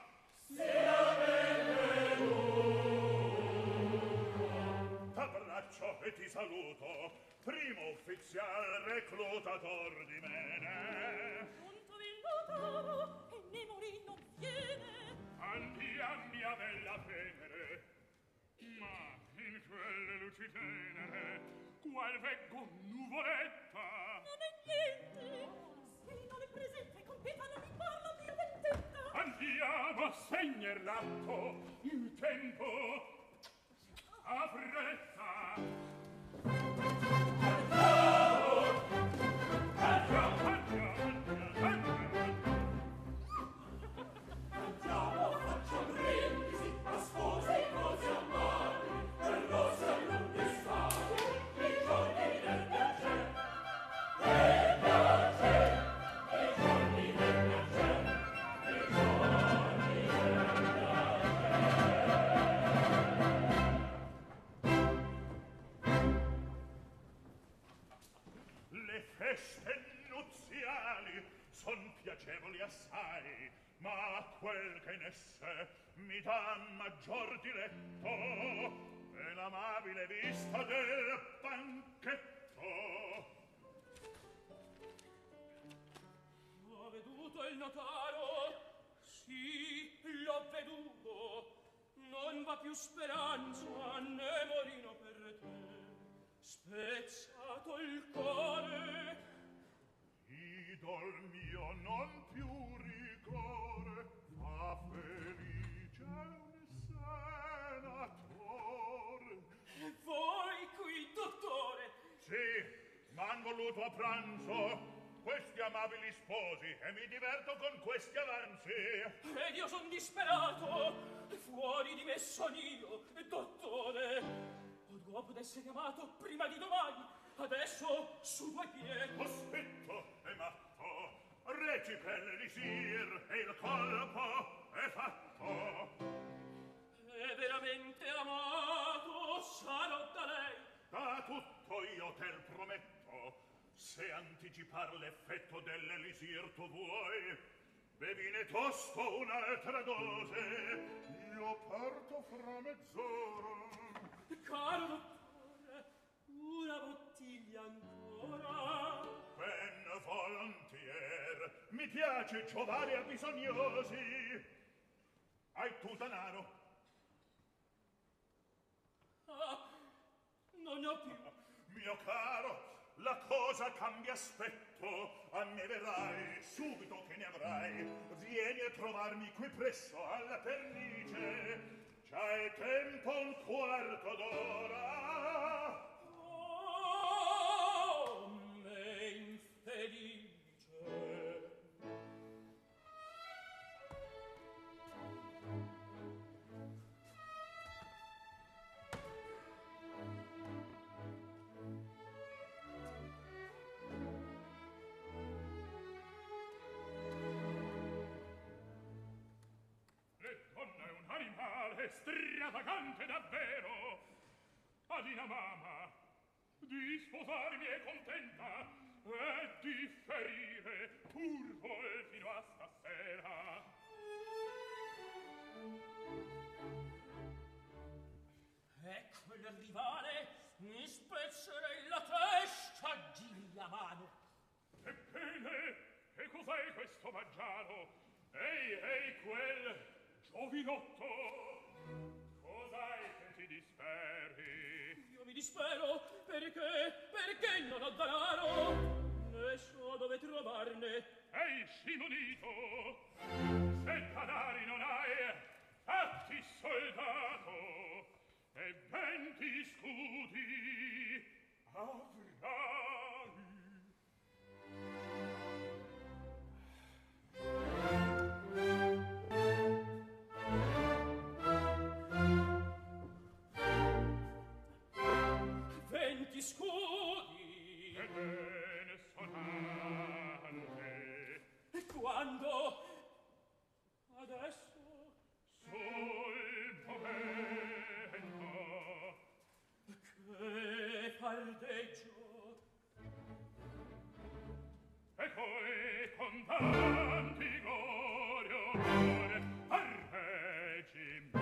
Speaker 1: T'abbraccio e ti saluto, primo ufficial reclutator di mene.
Speaker 2: Punto il notaro e Nemori non viene.
Speaker 1: Andiam mia bella Venere, ma in quelle luci tenere, qual veggo nuvoletta?
Speaker 2: Non è niente. Se non è presente, compita non mi parla mia vendetta.
Speaker 1: Andiamo a segner l'atto, il tempo, a fretta. Andiamo, andiamo, andiamo, andiamo.
Speaker 3: Andiamo, facciam brindisi a spose e cose amabili, per nostra lunga estate, i giorni del piacer. Del piacer, i giorni del piacer, i giorni del
Speaker 1: Le feste nuziali son piacevoli assai, ma quel che in esse mi dà maggior diletto è l'amabile vista del banchetto.
Speaker 3: Ho veduto il notaro, sì, l'ho veduto, non va più speranza né morino per te, spezzato il cuore.
Speaker 1: Idol mio non più rigore, fa felice un senator.
Speaker 3: E voi qui, dottore?
Speaker 1: Sì, m'han voluto a pranzo questi amabili sposi e mi diverto con questi avanzi.
Speaker 3: Ed io son disperato, fuori di me son io, dottore. O dopo d'essere amato prima di domani, adesso su due piedi.
Speaker 1: Aspetto, è matto, recipe l'elisir e il colpo è fatto.
Speaker 3: È veramente amato, sarò da lei.
Speaker 1: Da tutto io te l prometto, se anticipar l'effetto dell'elisir tu vuoi, bevine tosto un'altra dose, io parto fra mezz'ora.
Speaker 3: Caro dottore, una bottiglia ancora.
Speaker 1: Ben volontier, mi piace giovare a bisognosi. Hai tu denaro?
Speaker 3: Ah, non ne ho più.
Speaker 1: Mio caro, la cosa cambia aspetto, a me verrai subito che ne avrai. Vieni a trovarmi qui presso alla pernice, già è tempo un quarto d'ora.
Speaker 3: Oh, me infelice.
Speaker 1: Stravagante davvero. Adina mamma, di sposarmi è contenta e di ferire pur vol fino a stasera.
Speaker 3: Ecco il rivale, mi spezzerei la testa, giri la mano.
Speaker 1: Ebbene, e cos'è questo maggiano? Ehi, ehi, quel giovinotto! Cos'hai che ti disperi?
Speaker 3: Io mi dispero perché, perché non ho denaro, ne so dove trovarne.
Speaker 1: Ehi, scimunito! Se danari non hai, fatti soldato e venti scudi avrai.
Speaker 3: Venti scudi!
Speaker 1: Ebbene sonante.
Speaker 3: E quando? Adesso?
Speaker 1: Sul momento.
Speaker 3: Che fardeggio!
Speaker 1: E poi con tanti gloria onore al reggimento.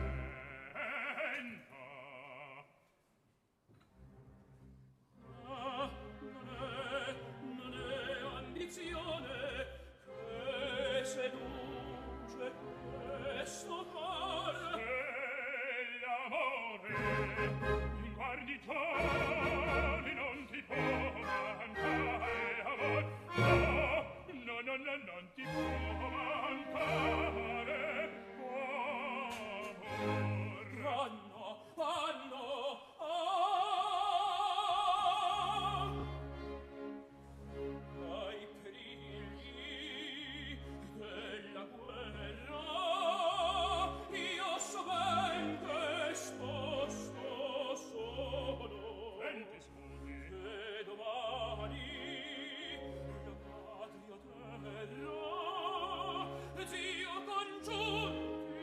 Speaker 3: Ah, non è, non è ambizione che seduce questo cor.
Speaker 1: E l'amore in guarnigioni non ti può mancare, amor. No, no, no, no, non ti può mancare, amor.
Speaker 3: Anno, anno, ah! Ai perigli della guerra io so ben che sposto sono.
Speaker 1: Venti scudi.
Speaker 3: E domani la patria terra zio congiunti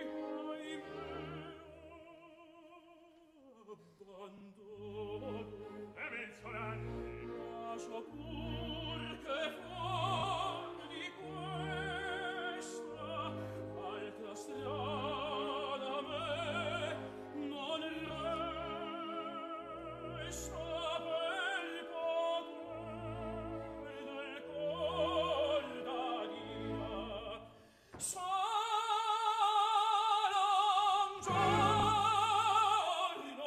Speaker 3: abbandono.
Speaker 1: E menzionanti.
Speaker 3: Lascia pur che fuor di questa altra strada a me non resta bel potere del cor d'Adina. Sarà un giorno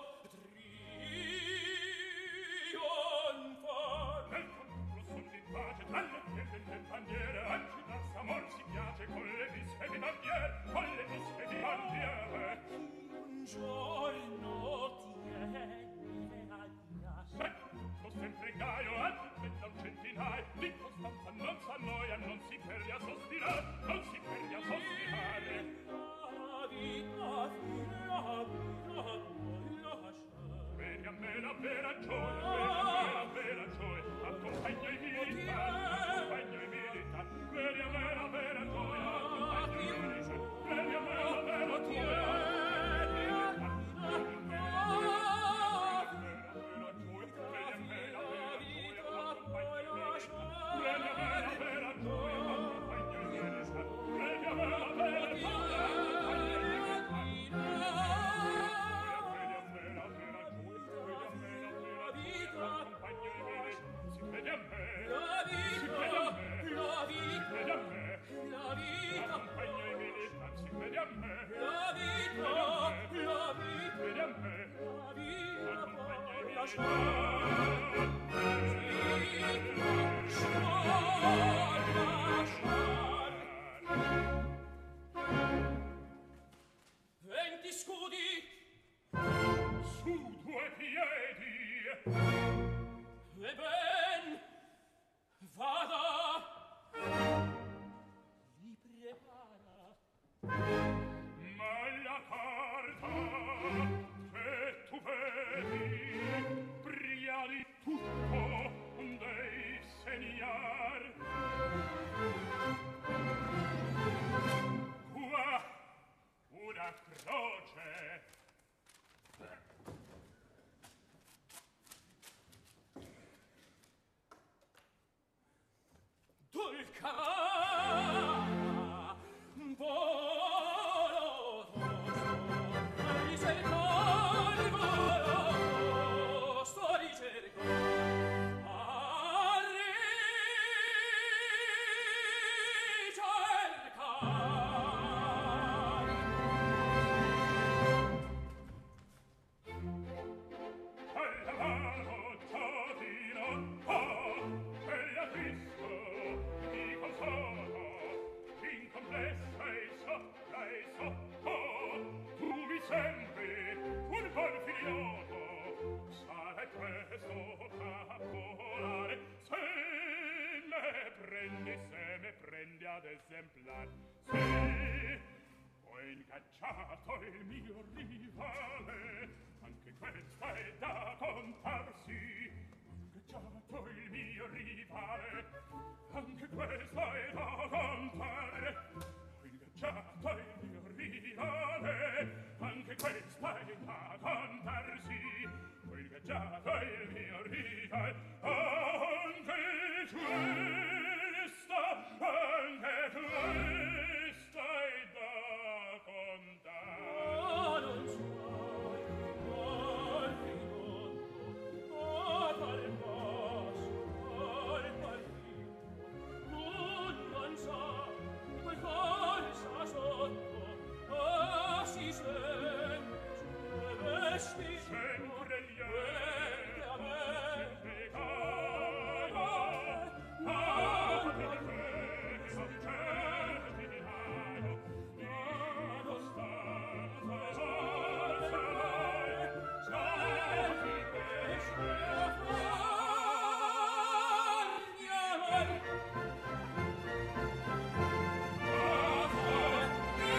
Speaker 3: trionfar.
Speaker 1: Nel controllo son di pace tra le piede e le bandiere, agitarsi amor si piace con le vispe di bandiere, con le vispe di bandiere.
Speaker 3: Un giorno tiene Adina.
Speaker 1: Ecco sempre gaio, aspetta un centinaio, di Costanza non s'annoia, non si perde a sospirare, non si perde a sospirare.
Speaker 3: La vita, la vita, non lasciare.
Speaker 1: Vedi a me la vera gioia, vedi a me la vera gioia, accompagna i militari, accompagna i militari, vedi a me la vera gioia, accompagna i militari, vedi a me la vera gioia,
Speaker 3: La vita, la vita, la vita, E ben, vada, li prepara.
Speaker 1: Ma la carta che tu vedi brilla di tutto dei segnar. Qua una croce.
Speaker 3: Dulcara, volo tosto, ricerca di volo tosto, ricerca, a ricerca.
Speaker 1: Alla mano Giovino, oh, e a Cristo mi consola, incomplessa e sopra e sotto, tu mi sembri un buon figliolo, sarai presto capolare, se me prendi, se me prendi ad esemplar, se ho ingaggiato il mio rivale, anche questa è da contarsi. Ho ingaggiato il mio rivale, anche questa è da contare. Ho ingaggiato il mio rivale, anche questa è da contarsi. Ho ingaggiato il mio rivale, anche questa, anche questa è da contare.
Speaker 3: Oh, non sai, al ridotto, a fare passo, al partito, tu non sai, quel cosa sotto, ah, si sente, vestito,
Speaker 1: Sempre gli
Speaker 3: quel che a me,
Speaker 1: sempre
Speaker 3: ah,
Speaker 1: ah,
Speaker 3: ah,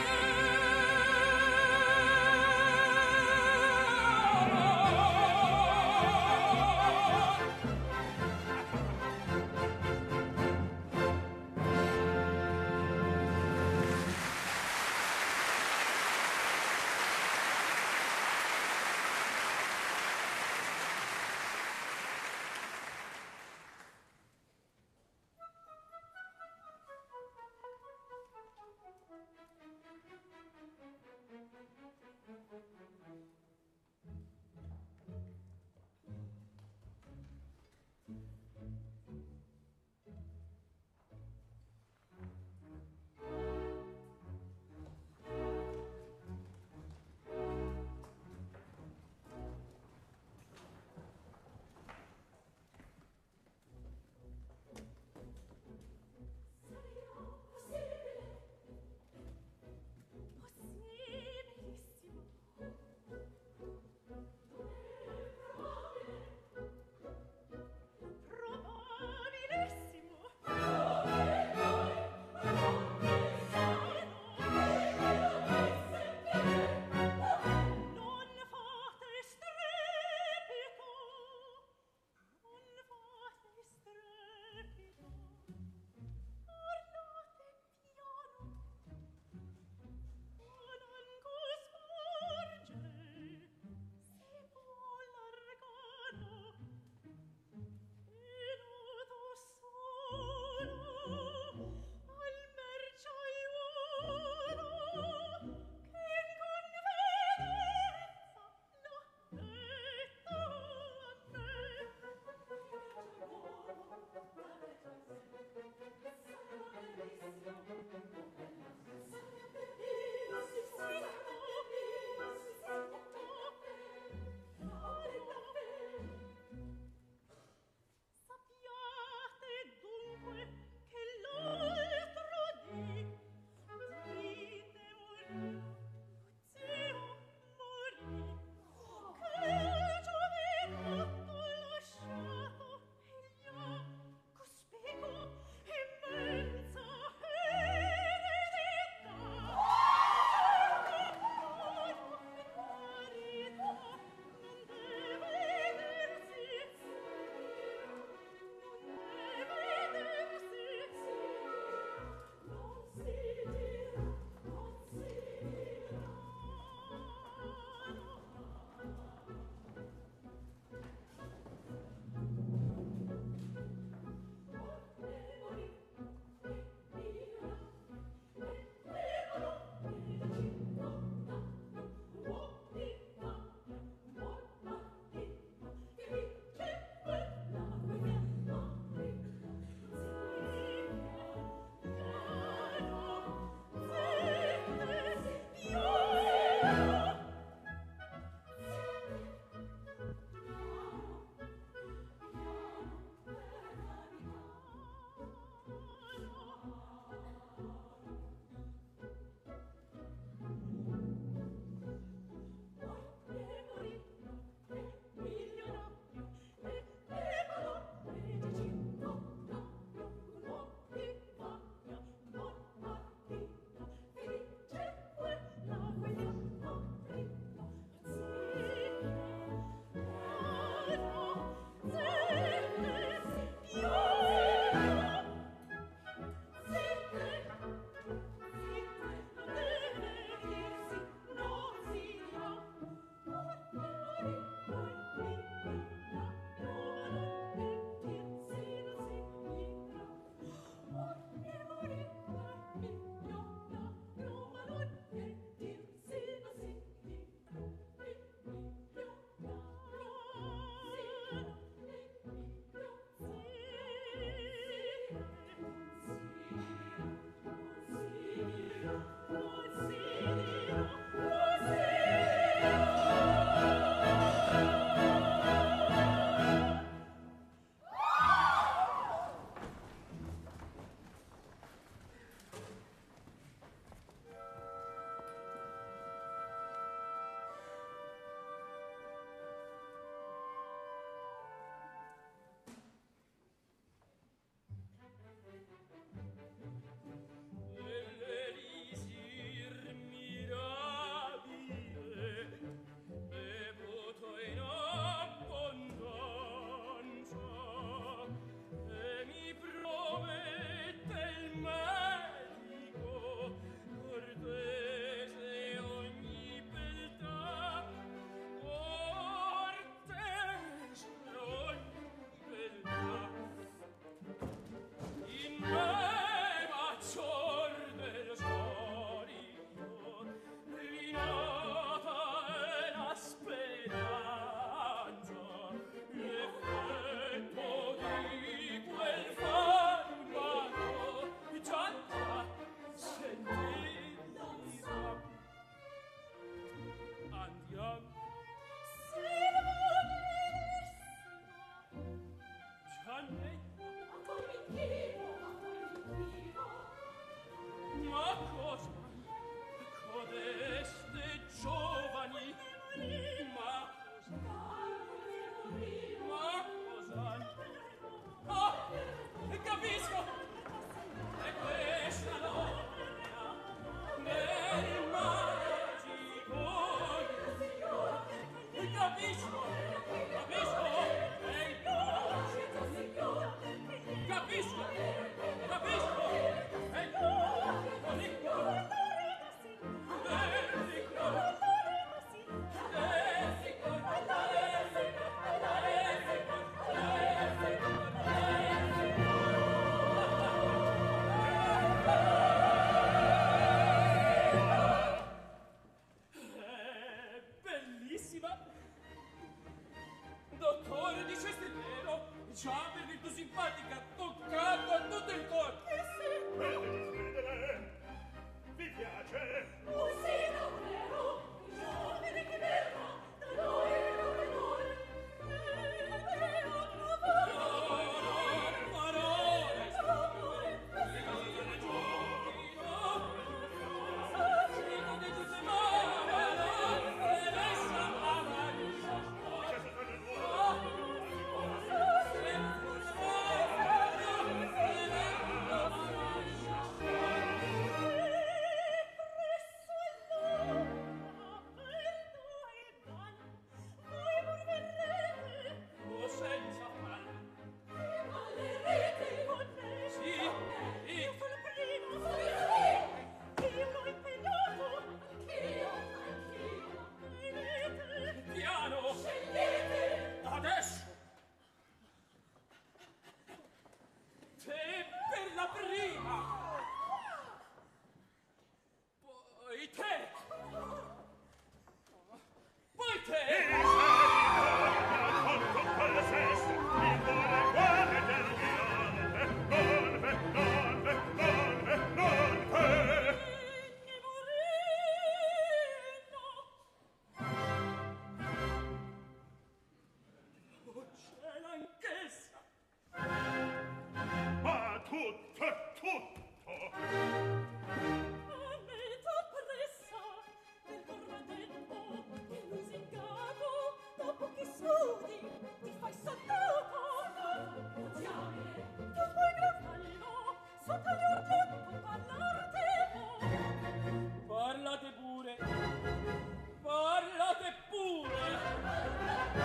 Speaker 3: Oh, Ciao, per virtù simpatica, toccato a tutto il corpo.
Speaker 2: Che sì?
Speaker 1: Vedete, vi piace?
Speaker 2: Oh sì, davvero! Giovane che verrà da noi l'onore. E vero trovare.
Speaker 3: Parole,
Speaker 2: Amore,
Speaker 3: Sino di tutte male, e resta avanti.
Speaker 1: C'è soltanto il nuovo.
Speaker 3: Adesso! Te per la prima! Poi te! Poi te! Oh, c'è l'anch'essa!
Speaker 1: Ma tutto è tutto!
Speaker 2: a metà pressa del corradello che lusingato dopo che studi ti fai soldato diamine tu puoi gran fallo sotto gli urgenti parlarti oh.
Speaker 3: Parlate pure! Parlate pure!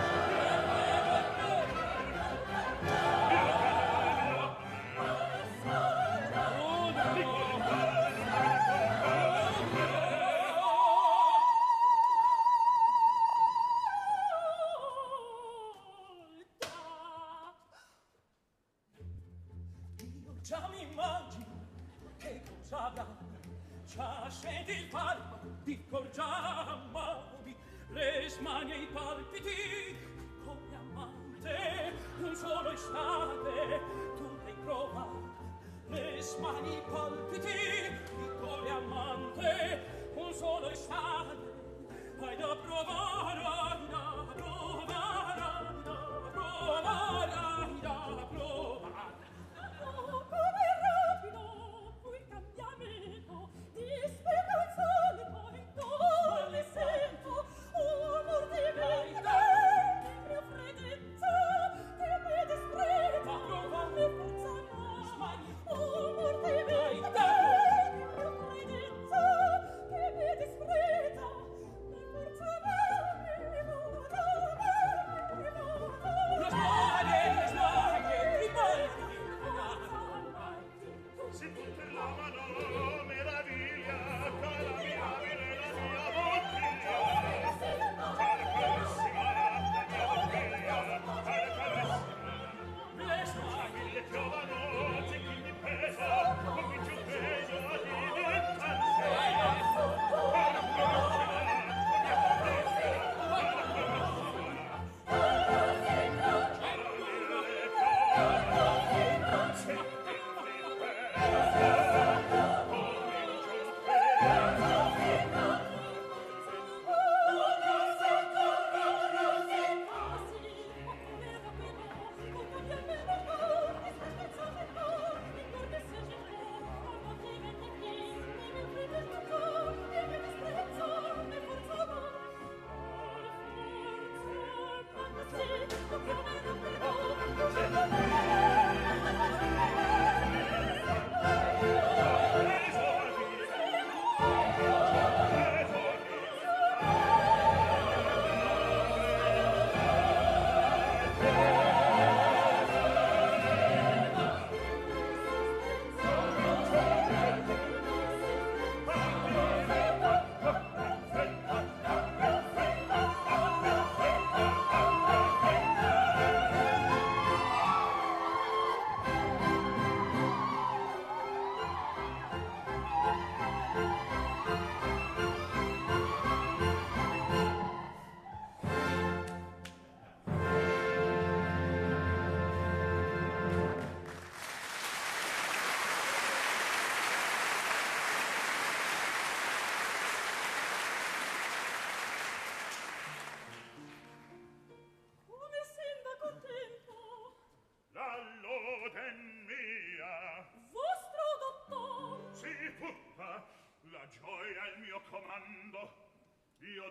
Speaker 3: Io già mi immagino che cosa avrà. Già senti il palmo di corgiammavi, le smanie e i palpiti, come amante, un solo istante, tu devi provare. Le smanie e i palpiti, come amante, un solo istante, hai da provare, hai da provare, hai da provare, hai da provare.
Speaker 2: Oh, come rapido fu il cambiamento di speranza poi non le sento oh amor di verità che mia freddezza che mi disprezza mi forza mai oh amor di verità che mia freddezza che mi disprezza mi forza mai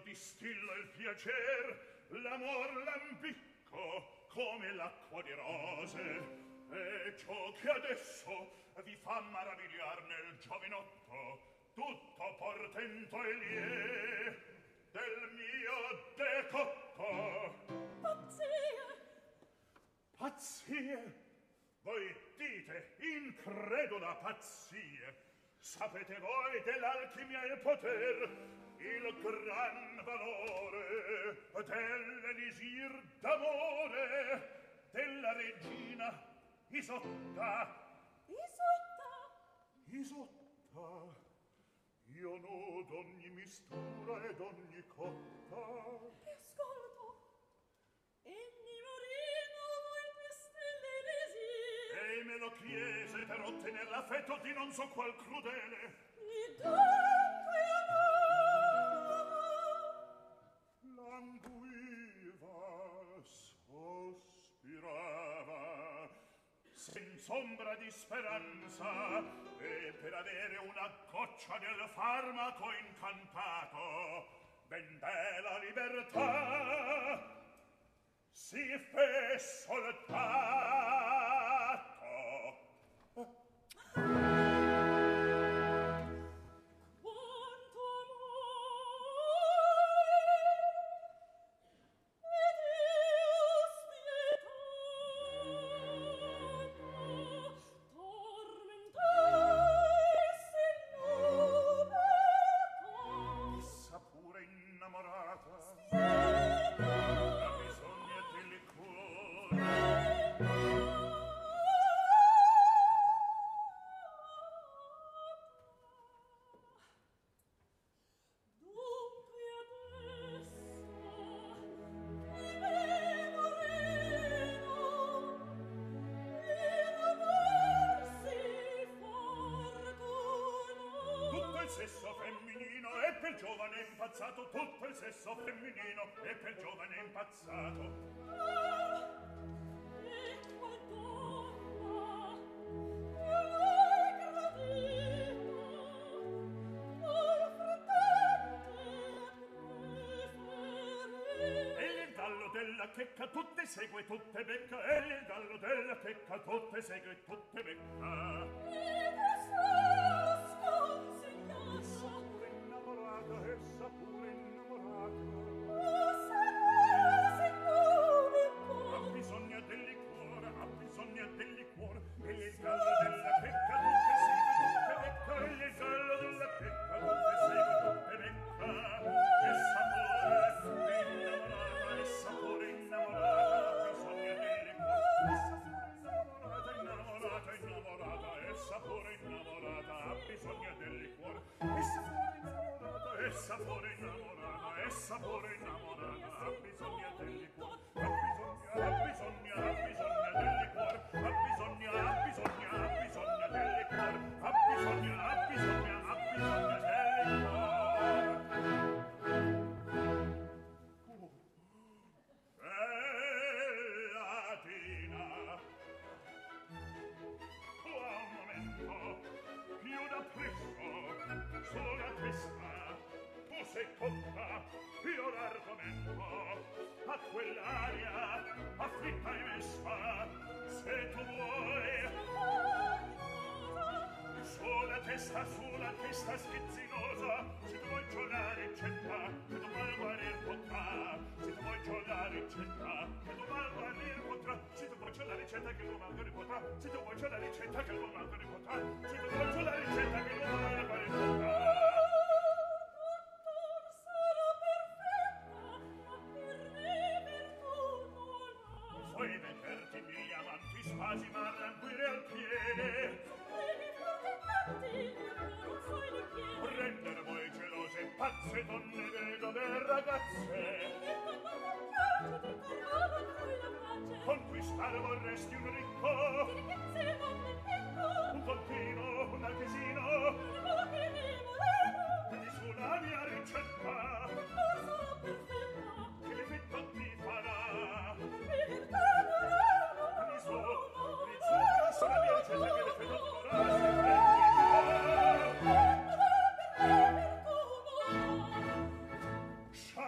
Speaker 1: distillo il piacer, l'amor lambicco come l'acqua di rose, e ciò che adesso vi fa maravigliar nel giovinotto, tutto portento e lie del mio decotto.
Speaker 2: Pazzie!
Speaker 1: Pazzie? Voi dite incredula pazzie. Sapete voi dell'alchimia il poter, il gran valore dell'elisir d'amore della regina Isotta.
Speaker 2: Isotta?
Speaker 1: Isotta? Io nudo ogni mistura ed ogni cotta.
Speaker 2: Ti ascolto. E Nimorino voi queste l'elisir.
Speaker 1: Ei me lo chiese per ottener l'affetto di non so qual crudele.
Speaker 2: Gli dunque amava.
Speaker 1: Languiva, sospirava, senz'ombra di speranza, e per avere una goccia del farmaco incantato, vendè la libertà, si fe soldato.
Speaker 2: Quanto amor ed io spietato tormentai se nubeco.
Speaker 1: Essa pure innamorata
Speaker 2: Spietato
Speaker 1: ha bisogno del liquore.
Speaker 2: Dunque adesso mi memorino in amor si fortuno.
Speaker 1: Tutto il sesso femminino è per giovane impazzato, tutto il sesso femminino è per giovane impazzato.
Speaker 2: Ah, e qua donna io l'hai gradito, poi frettente preferì.
Speaker 1: E il gallo della checca tutte segue, tutte becca, e il gallo della checca tutte segue, tutte becca.
Speaker 2: Ed essa sconsigliata,
Speaker 1: Essa pure innamorata, essa pure innamorata.
Speaker 2: oh, se quasi nubico.
Speaker 1: Ha bisogno del liquore, ha bisogno del liquore, e il gallo della checca tutte segue, tutte becca, e il gallo della checca tutte segue, tutte becca. Essa pure innamorata, essa pure innamorata, ha bisogno del liquore. Essa pure innamorata, innamorata, essa pure innamorata, ha bisogno del liquore. Essa pure innamorata, essa pure innamorata, essa pure innamorata, ha bisogno del liquore. Ha bisogno, ha bisogno, ha bisogno del liquore. Ha bisogno, ha bisogno, ha bisogno del liquore. Ha bisogno, ha bisogno, ha bisogno del liquore. Bella Tina, un momento, chiuda presto, sola testa, tu sei cotta, io l'argomento, a quell'aria afflitta e messa, se tu vuoi, sola testa, sola testa schizzinosa, se tu vuoi giocare ricetta, che tu mal guarir potrà, se tu vuoi giocare ricetta, che tu mal guarir potrà, se tu vuoi giocare ricetta, che tu mal guarir potrà, se tu vuoi giocare ricetta, che tu mal guarir potrà, se tu vuoi giocare ricetta, che tu mal guarir potrà.
Speaker 2: Dottor sarà perfetta, ma per me perdono là.
Speaker 1: Vuoi vederti mille amanti spasi ma ranquire al piede,
Speaker 2: Premi fortunati, non sai le chiede.
Speaker 1: prendere voi gelose pazze donne vedove ragazze,
Speaker 2: E quando non piace di carnava poi la pace.
Speaker 1: conquistare vorresti un ricco,
Speaker 2: Di ricchezze non ne picco,
Speaker 1: un contino, un marchesino,
Speaker 2: volevo che mi volevo.
Speaker 1: quindi sulla mia ricetta
Speaker 2: Dottor sarà perfetta,
Speaker 1: che l'effetto ti farà,
Speaker 2: mi perdoneremo.
Speaker 1: quindi su, quindi su, sulla mia ricetta che l'effetto ti farà, se prendi
Speaker 2: Per me perdono là.
Speaker 1: scià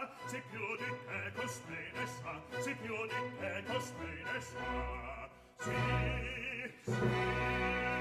Speaker 1: si più di te costei ne sa, si più di te costei ne sa. Sì, sì.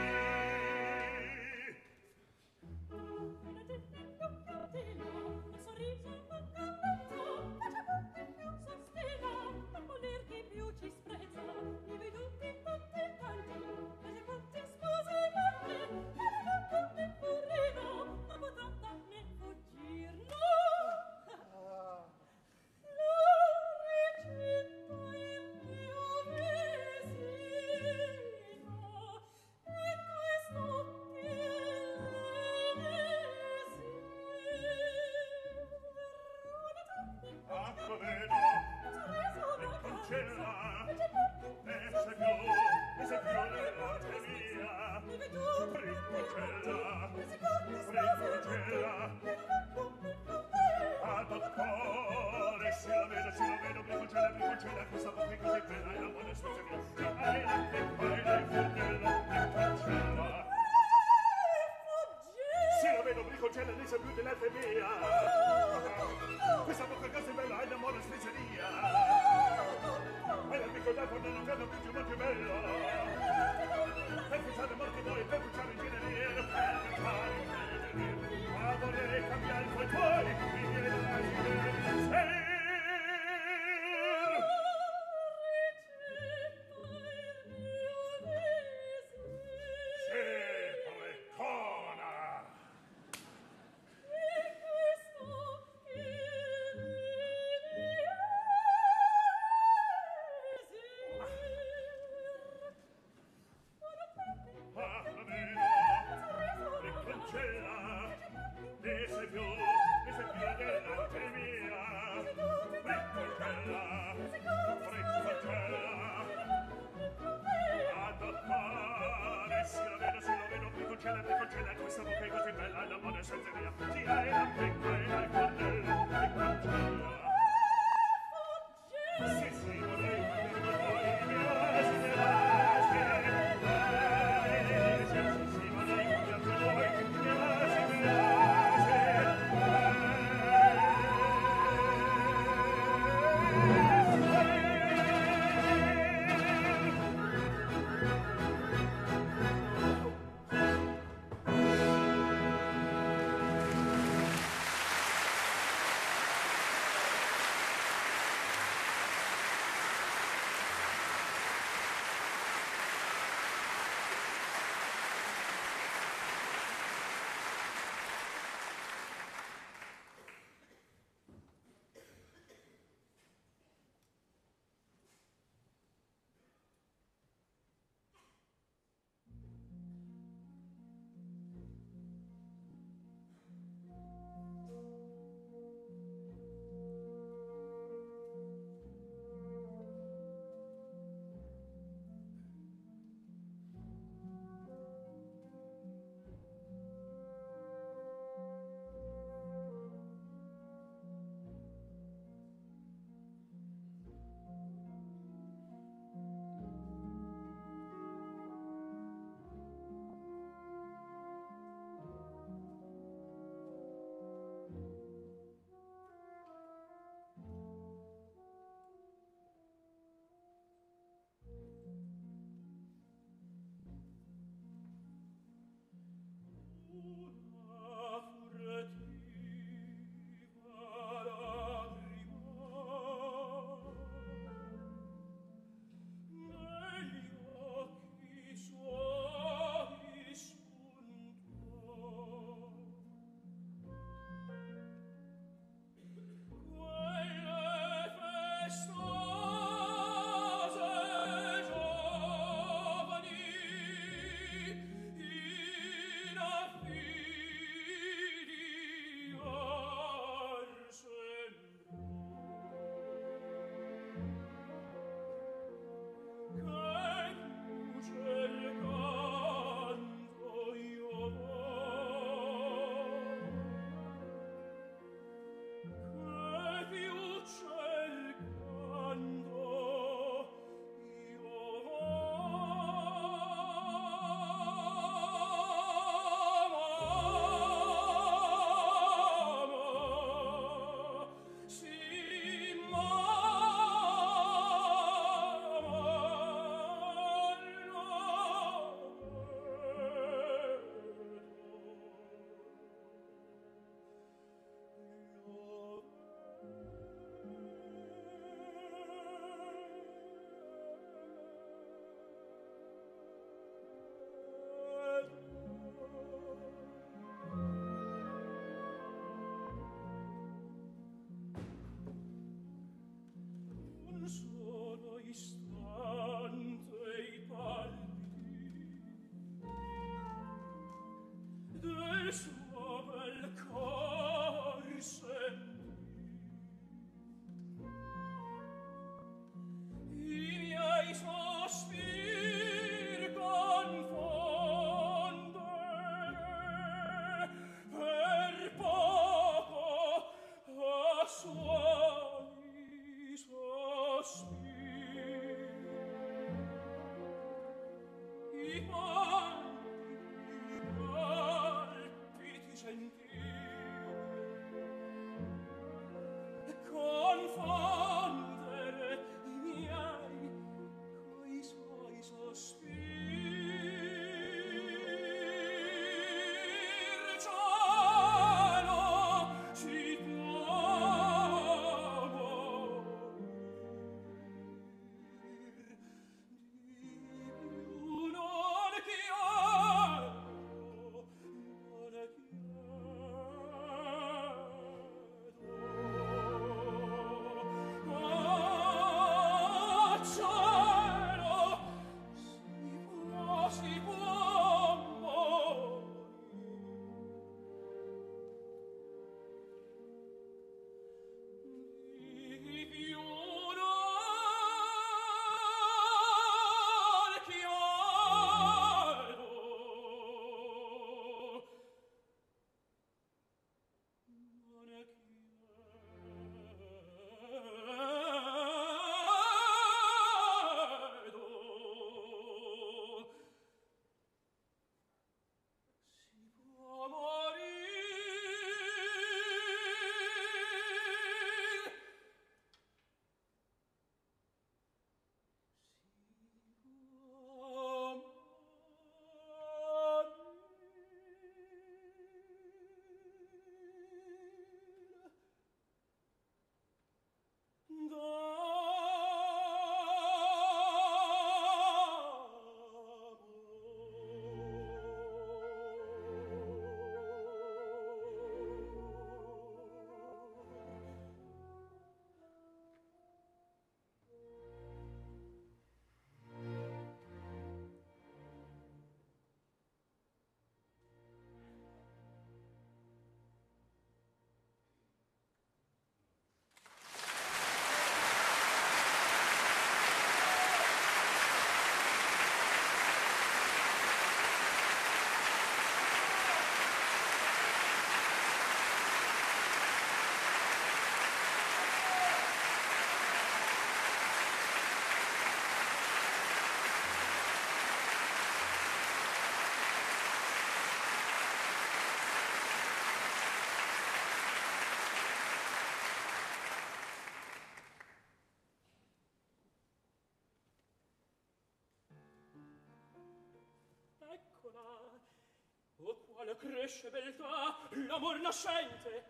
Speaker 3: Cresce beltà, l'amor nascente,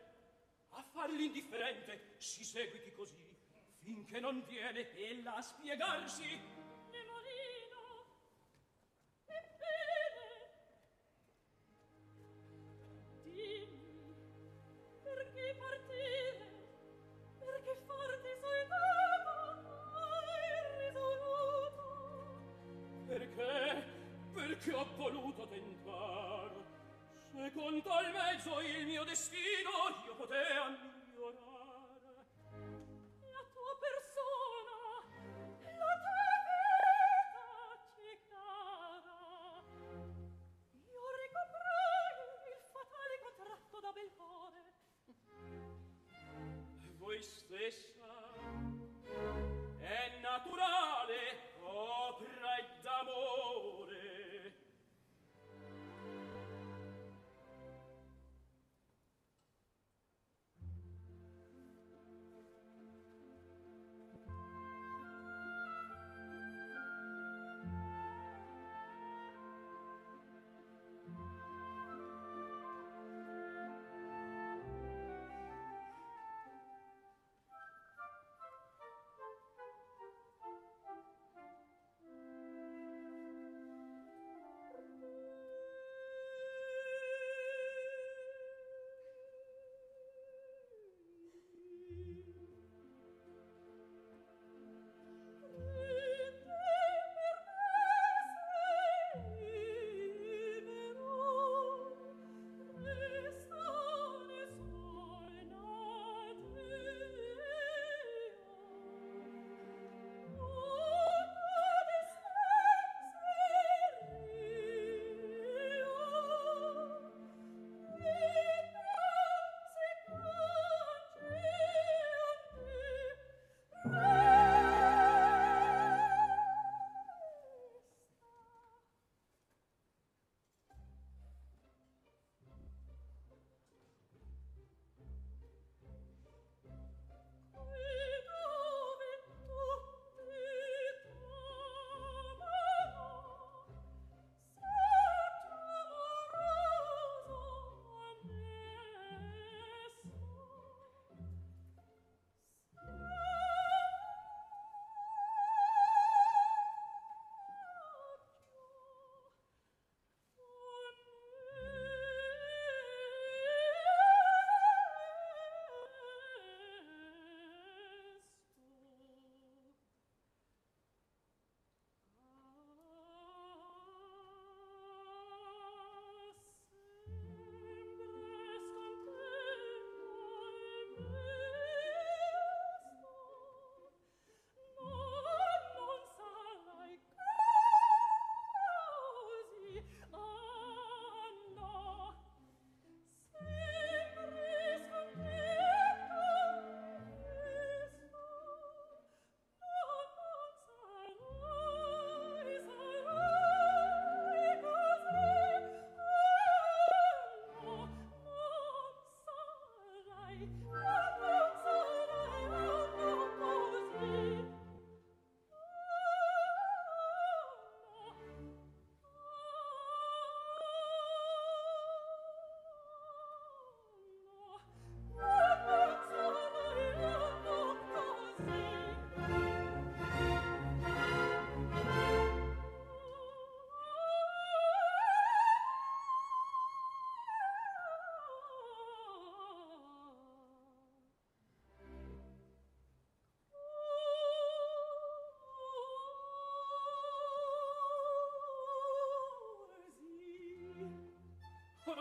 Speaker 3: a far l'indifferente si seguiti così, finché non viene ella a spiegarsi.
Speaker 2: Nemorino, ebbene, dimmi, perché partire, perché farti soldato, hai risoluto?
Speaker 3: Perché, perché ho voluto tentar, secondo al mezzo il mio destino io potea migliorare.
Speaker 2: La tua persona, la tua vita ci cara. Io ricoprai il fatale contratto da bel cuore.
Speaker 3: Voi stessa è naturale opera e d'amore.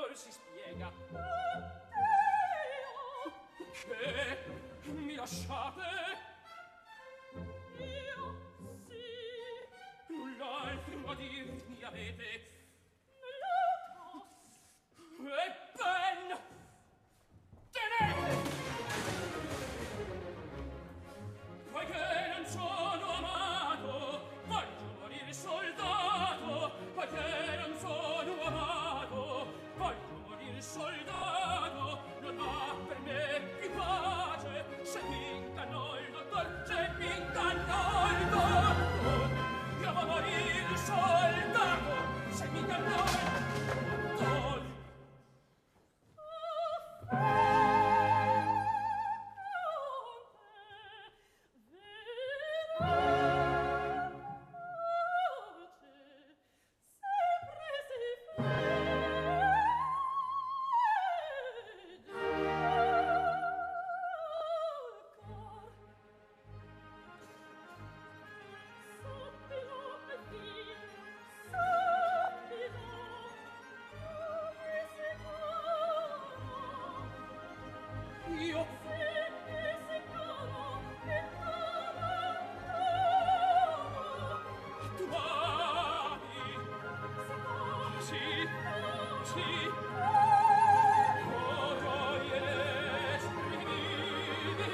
Speaker 3: come si spiega?
Speaker 2: Addio!
Speaker 3: Che mi lasciate?
Speaker 2: Io sì.
Speaker 3: Null'altro a dirmi avete.
Speaker 2: Null'altro.
Speaker 3: E ben! Tenete! Poiché non sono amato, voglio morire soldato. Poiché non sono amato, voglio morire soldato. Non ha per me più pace, se mi ingannò il dottor, se mi ingannò il dottor. Io voglio morire soldato, se mi ingannò il dottor. Io tu vai. Sì, sì. Oh, gioie esprimibile.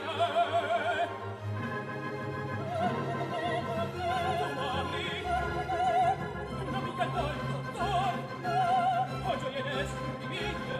Speaker 3: Domani non mi cantò il dottor. Oh, gioie esprimibile.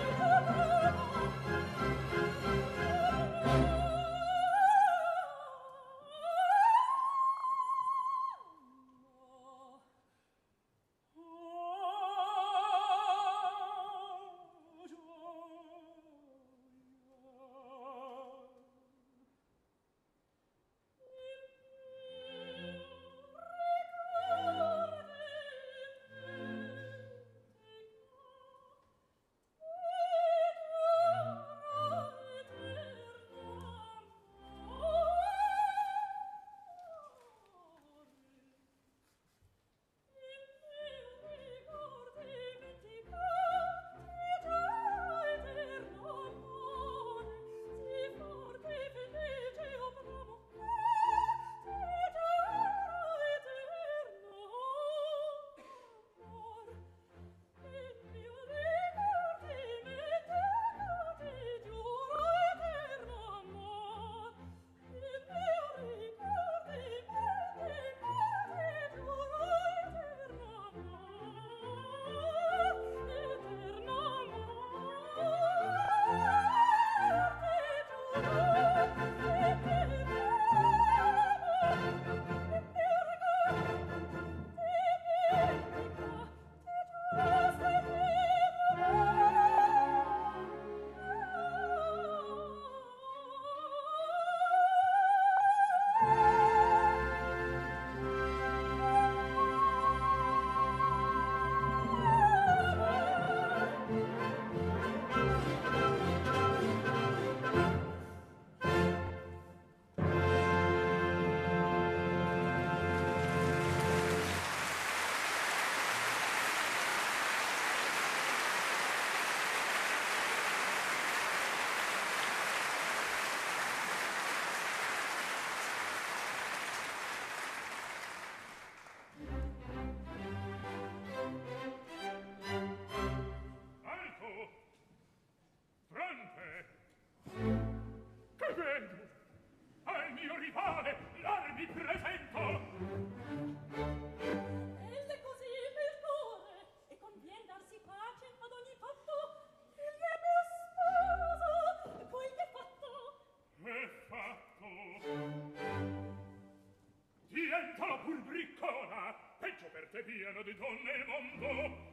Speaker 1: pieno di donne il mondo,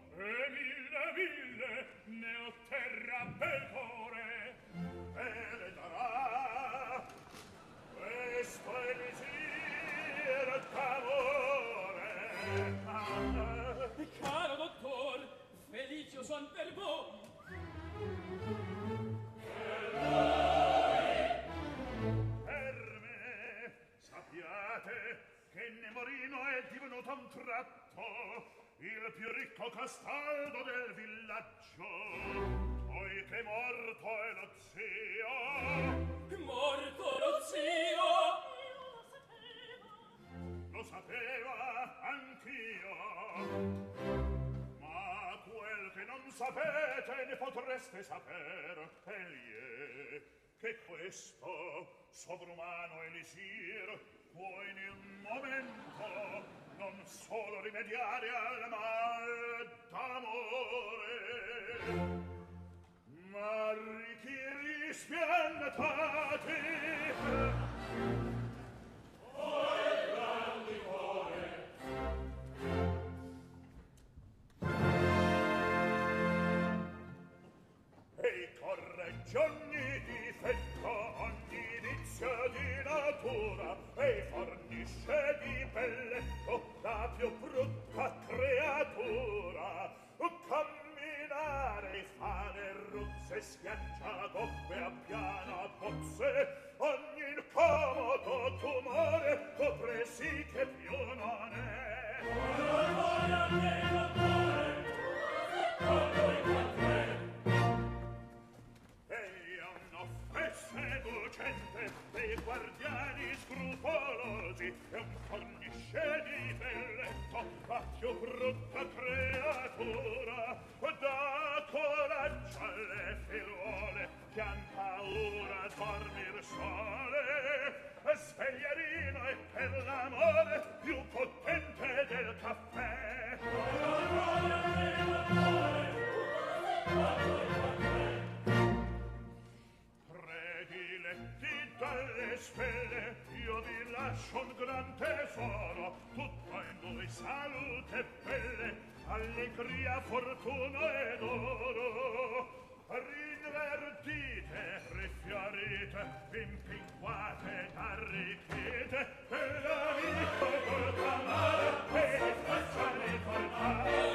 Speaker 1: e mille, mille ne otterrà bel cuore, e le darà questo elisir d'amore.
Speaker 3: Caro dottor, felice io son per voi.
Speaker 1: Per me sappiate che Nemorino è divenuto un tratto fatto il più ricco castaldo del villaggio, poiché morto è lo zio.
Speaker 3: Morto lo zio!
Speaker 2: Io lo sapevo.
Speaker 1: Lo sapeva anch'io. Ma quel che non sapete ne potreste saper, egli che questo sovrumano elisir può in un momento non solo rimediare al mal d'amore, ma ricchi spiantati. E corregge ogni difetto, ogni vizio di natura, e fornisce di belletto la più brutta creatura. Camminare e fare rozze, schiaccia gobbe a piano a bozze, ogni incomodo tumore copresi che più non è. Ei un'offesa seducente dei guardiani scrupolosi, e un fornisce di belletto la più brutta creatura. Da coraggio alle figliuole che han paura dormir sole, sveglierino e per l'amore più potente del caffè. Prediletti dalle spelle, io vi lascio un gran tesoro, tutto in voi salute belle, allegria, fortuna ed oro. Rinverdite, rifiorite, impinguate, arricchite, e l'amico col amare e facciali col male.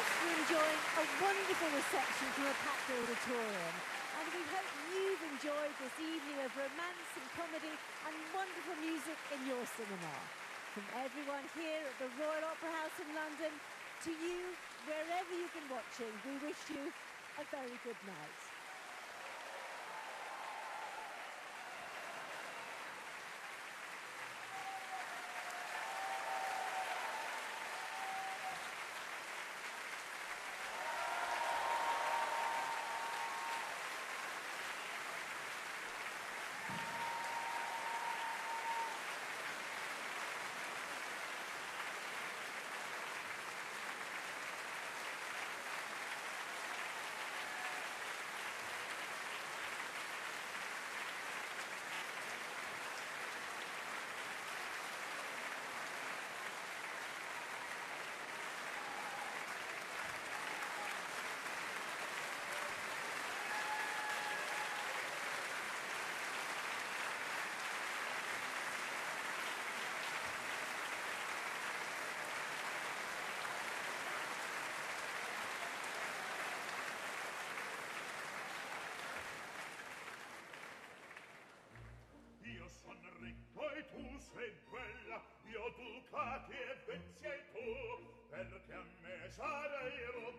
Speaker 4: we're enjoying a wonderful reception from a packed auditorium. And we hope you've enjoyed this evening of romance and comedy and wonderful music in your cinema. From everyone here at the Royal Opera House in London, to you, wherever you've been watching, we wish you a very good night.
Speaker 1: Io son ricco e tu sei bella, io ducati e vezzi e tu, perché a me sarei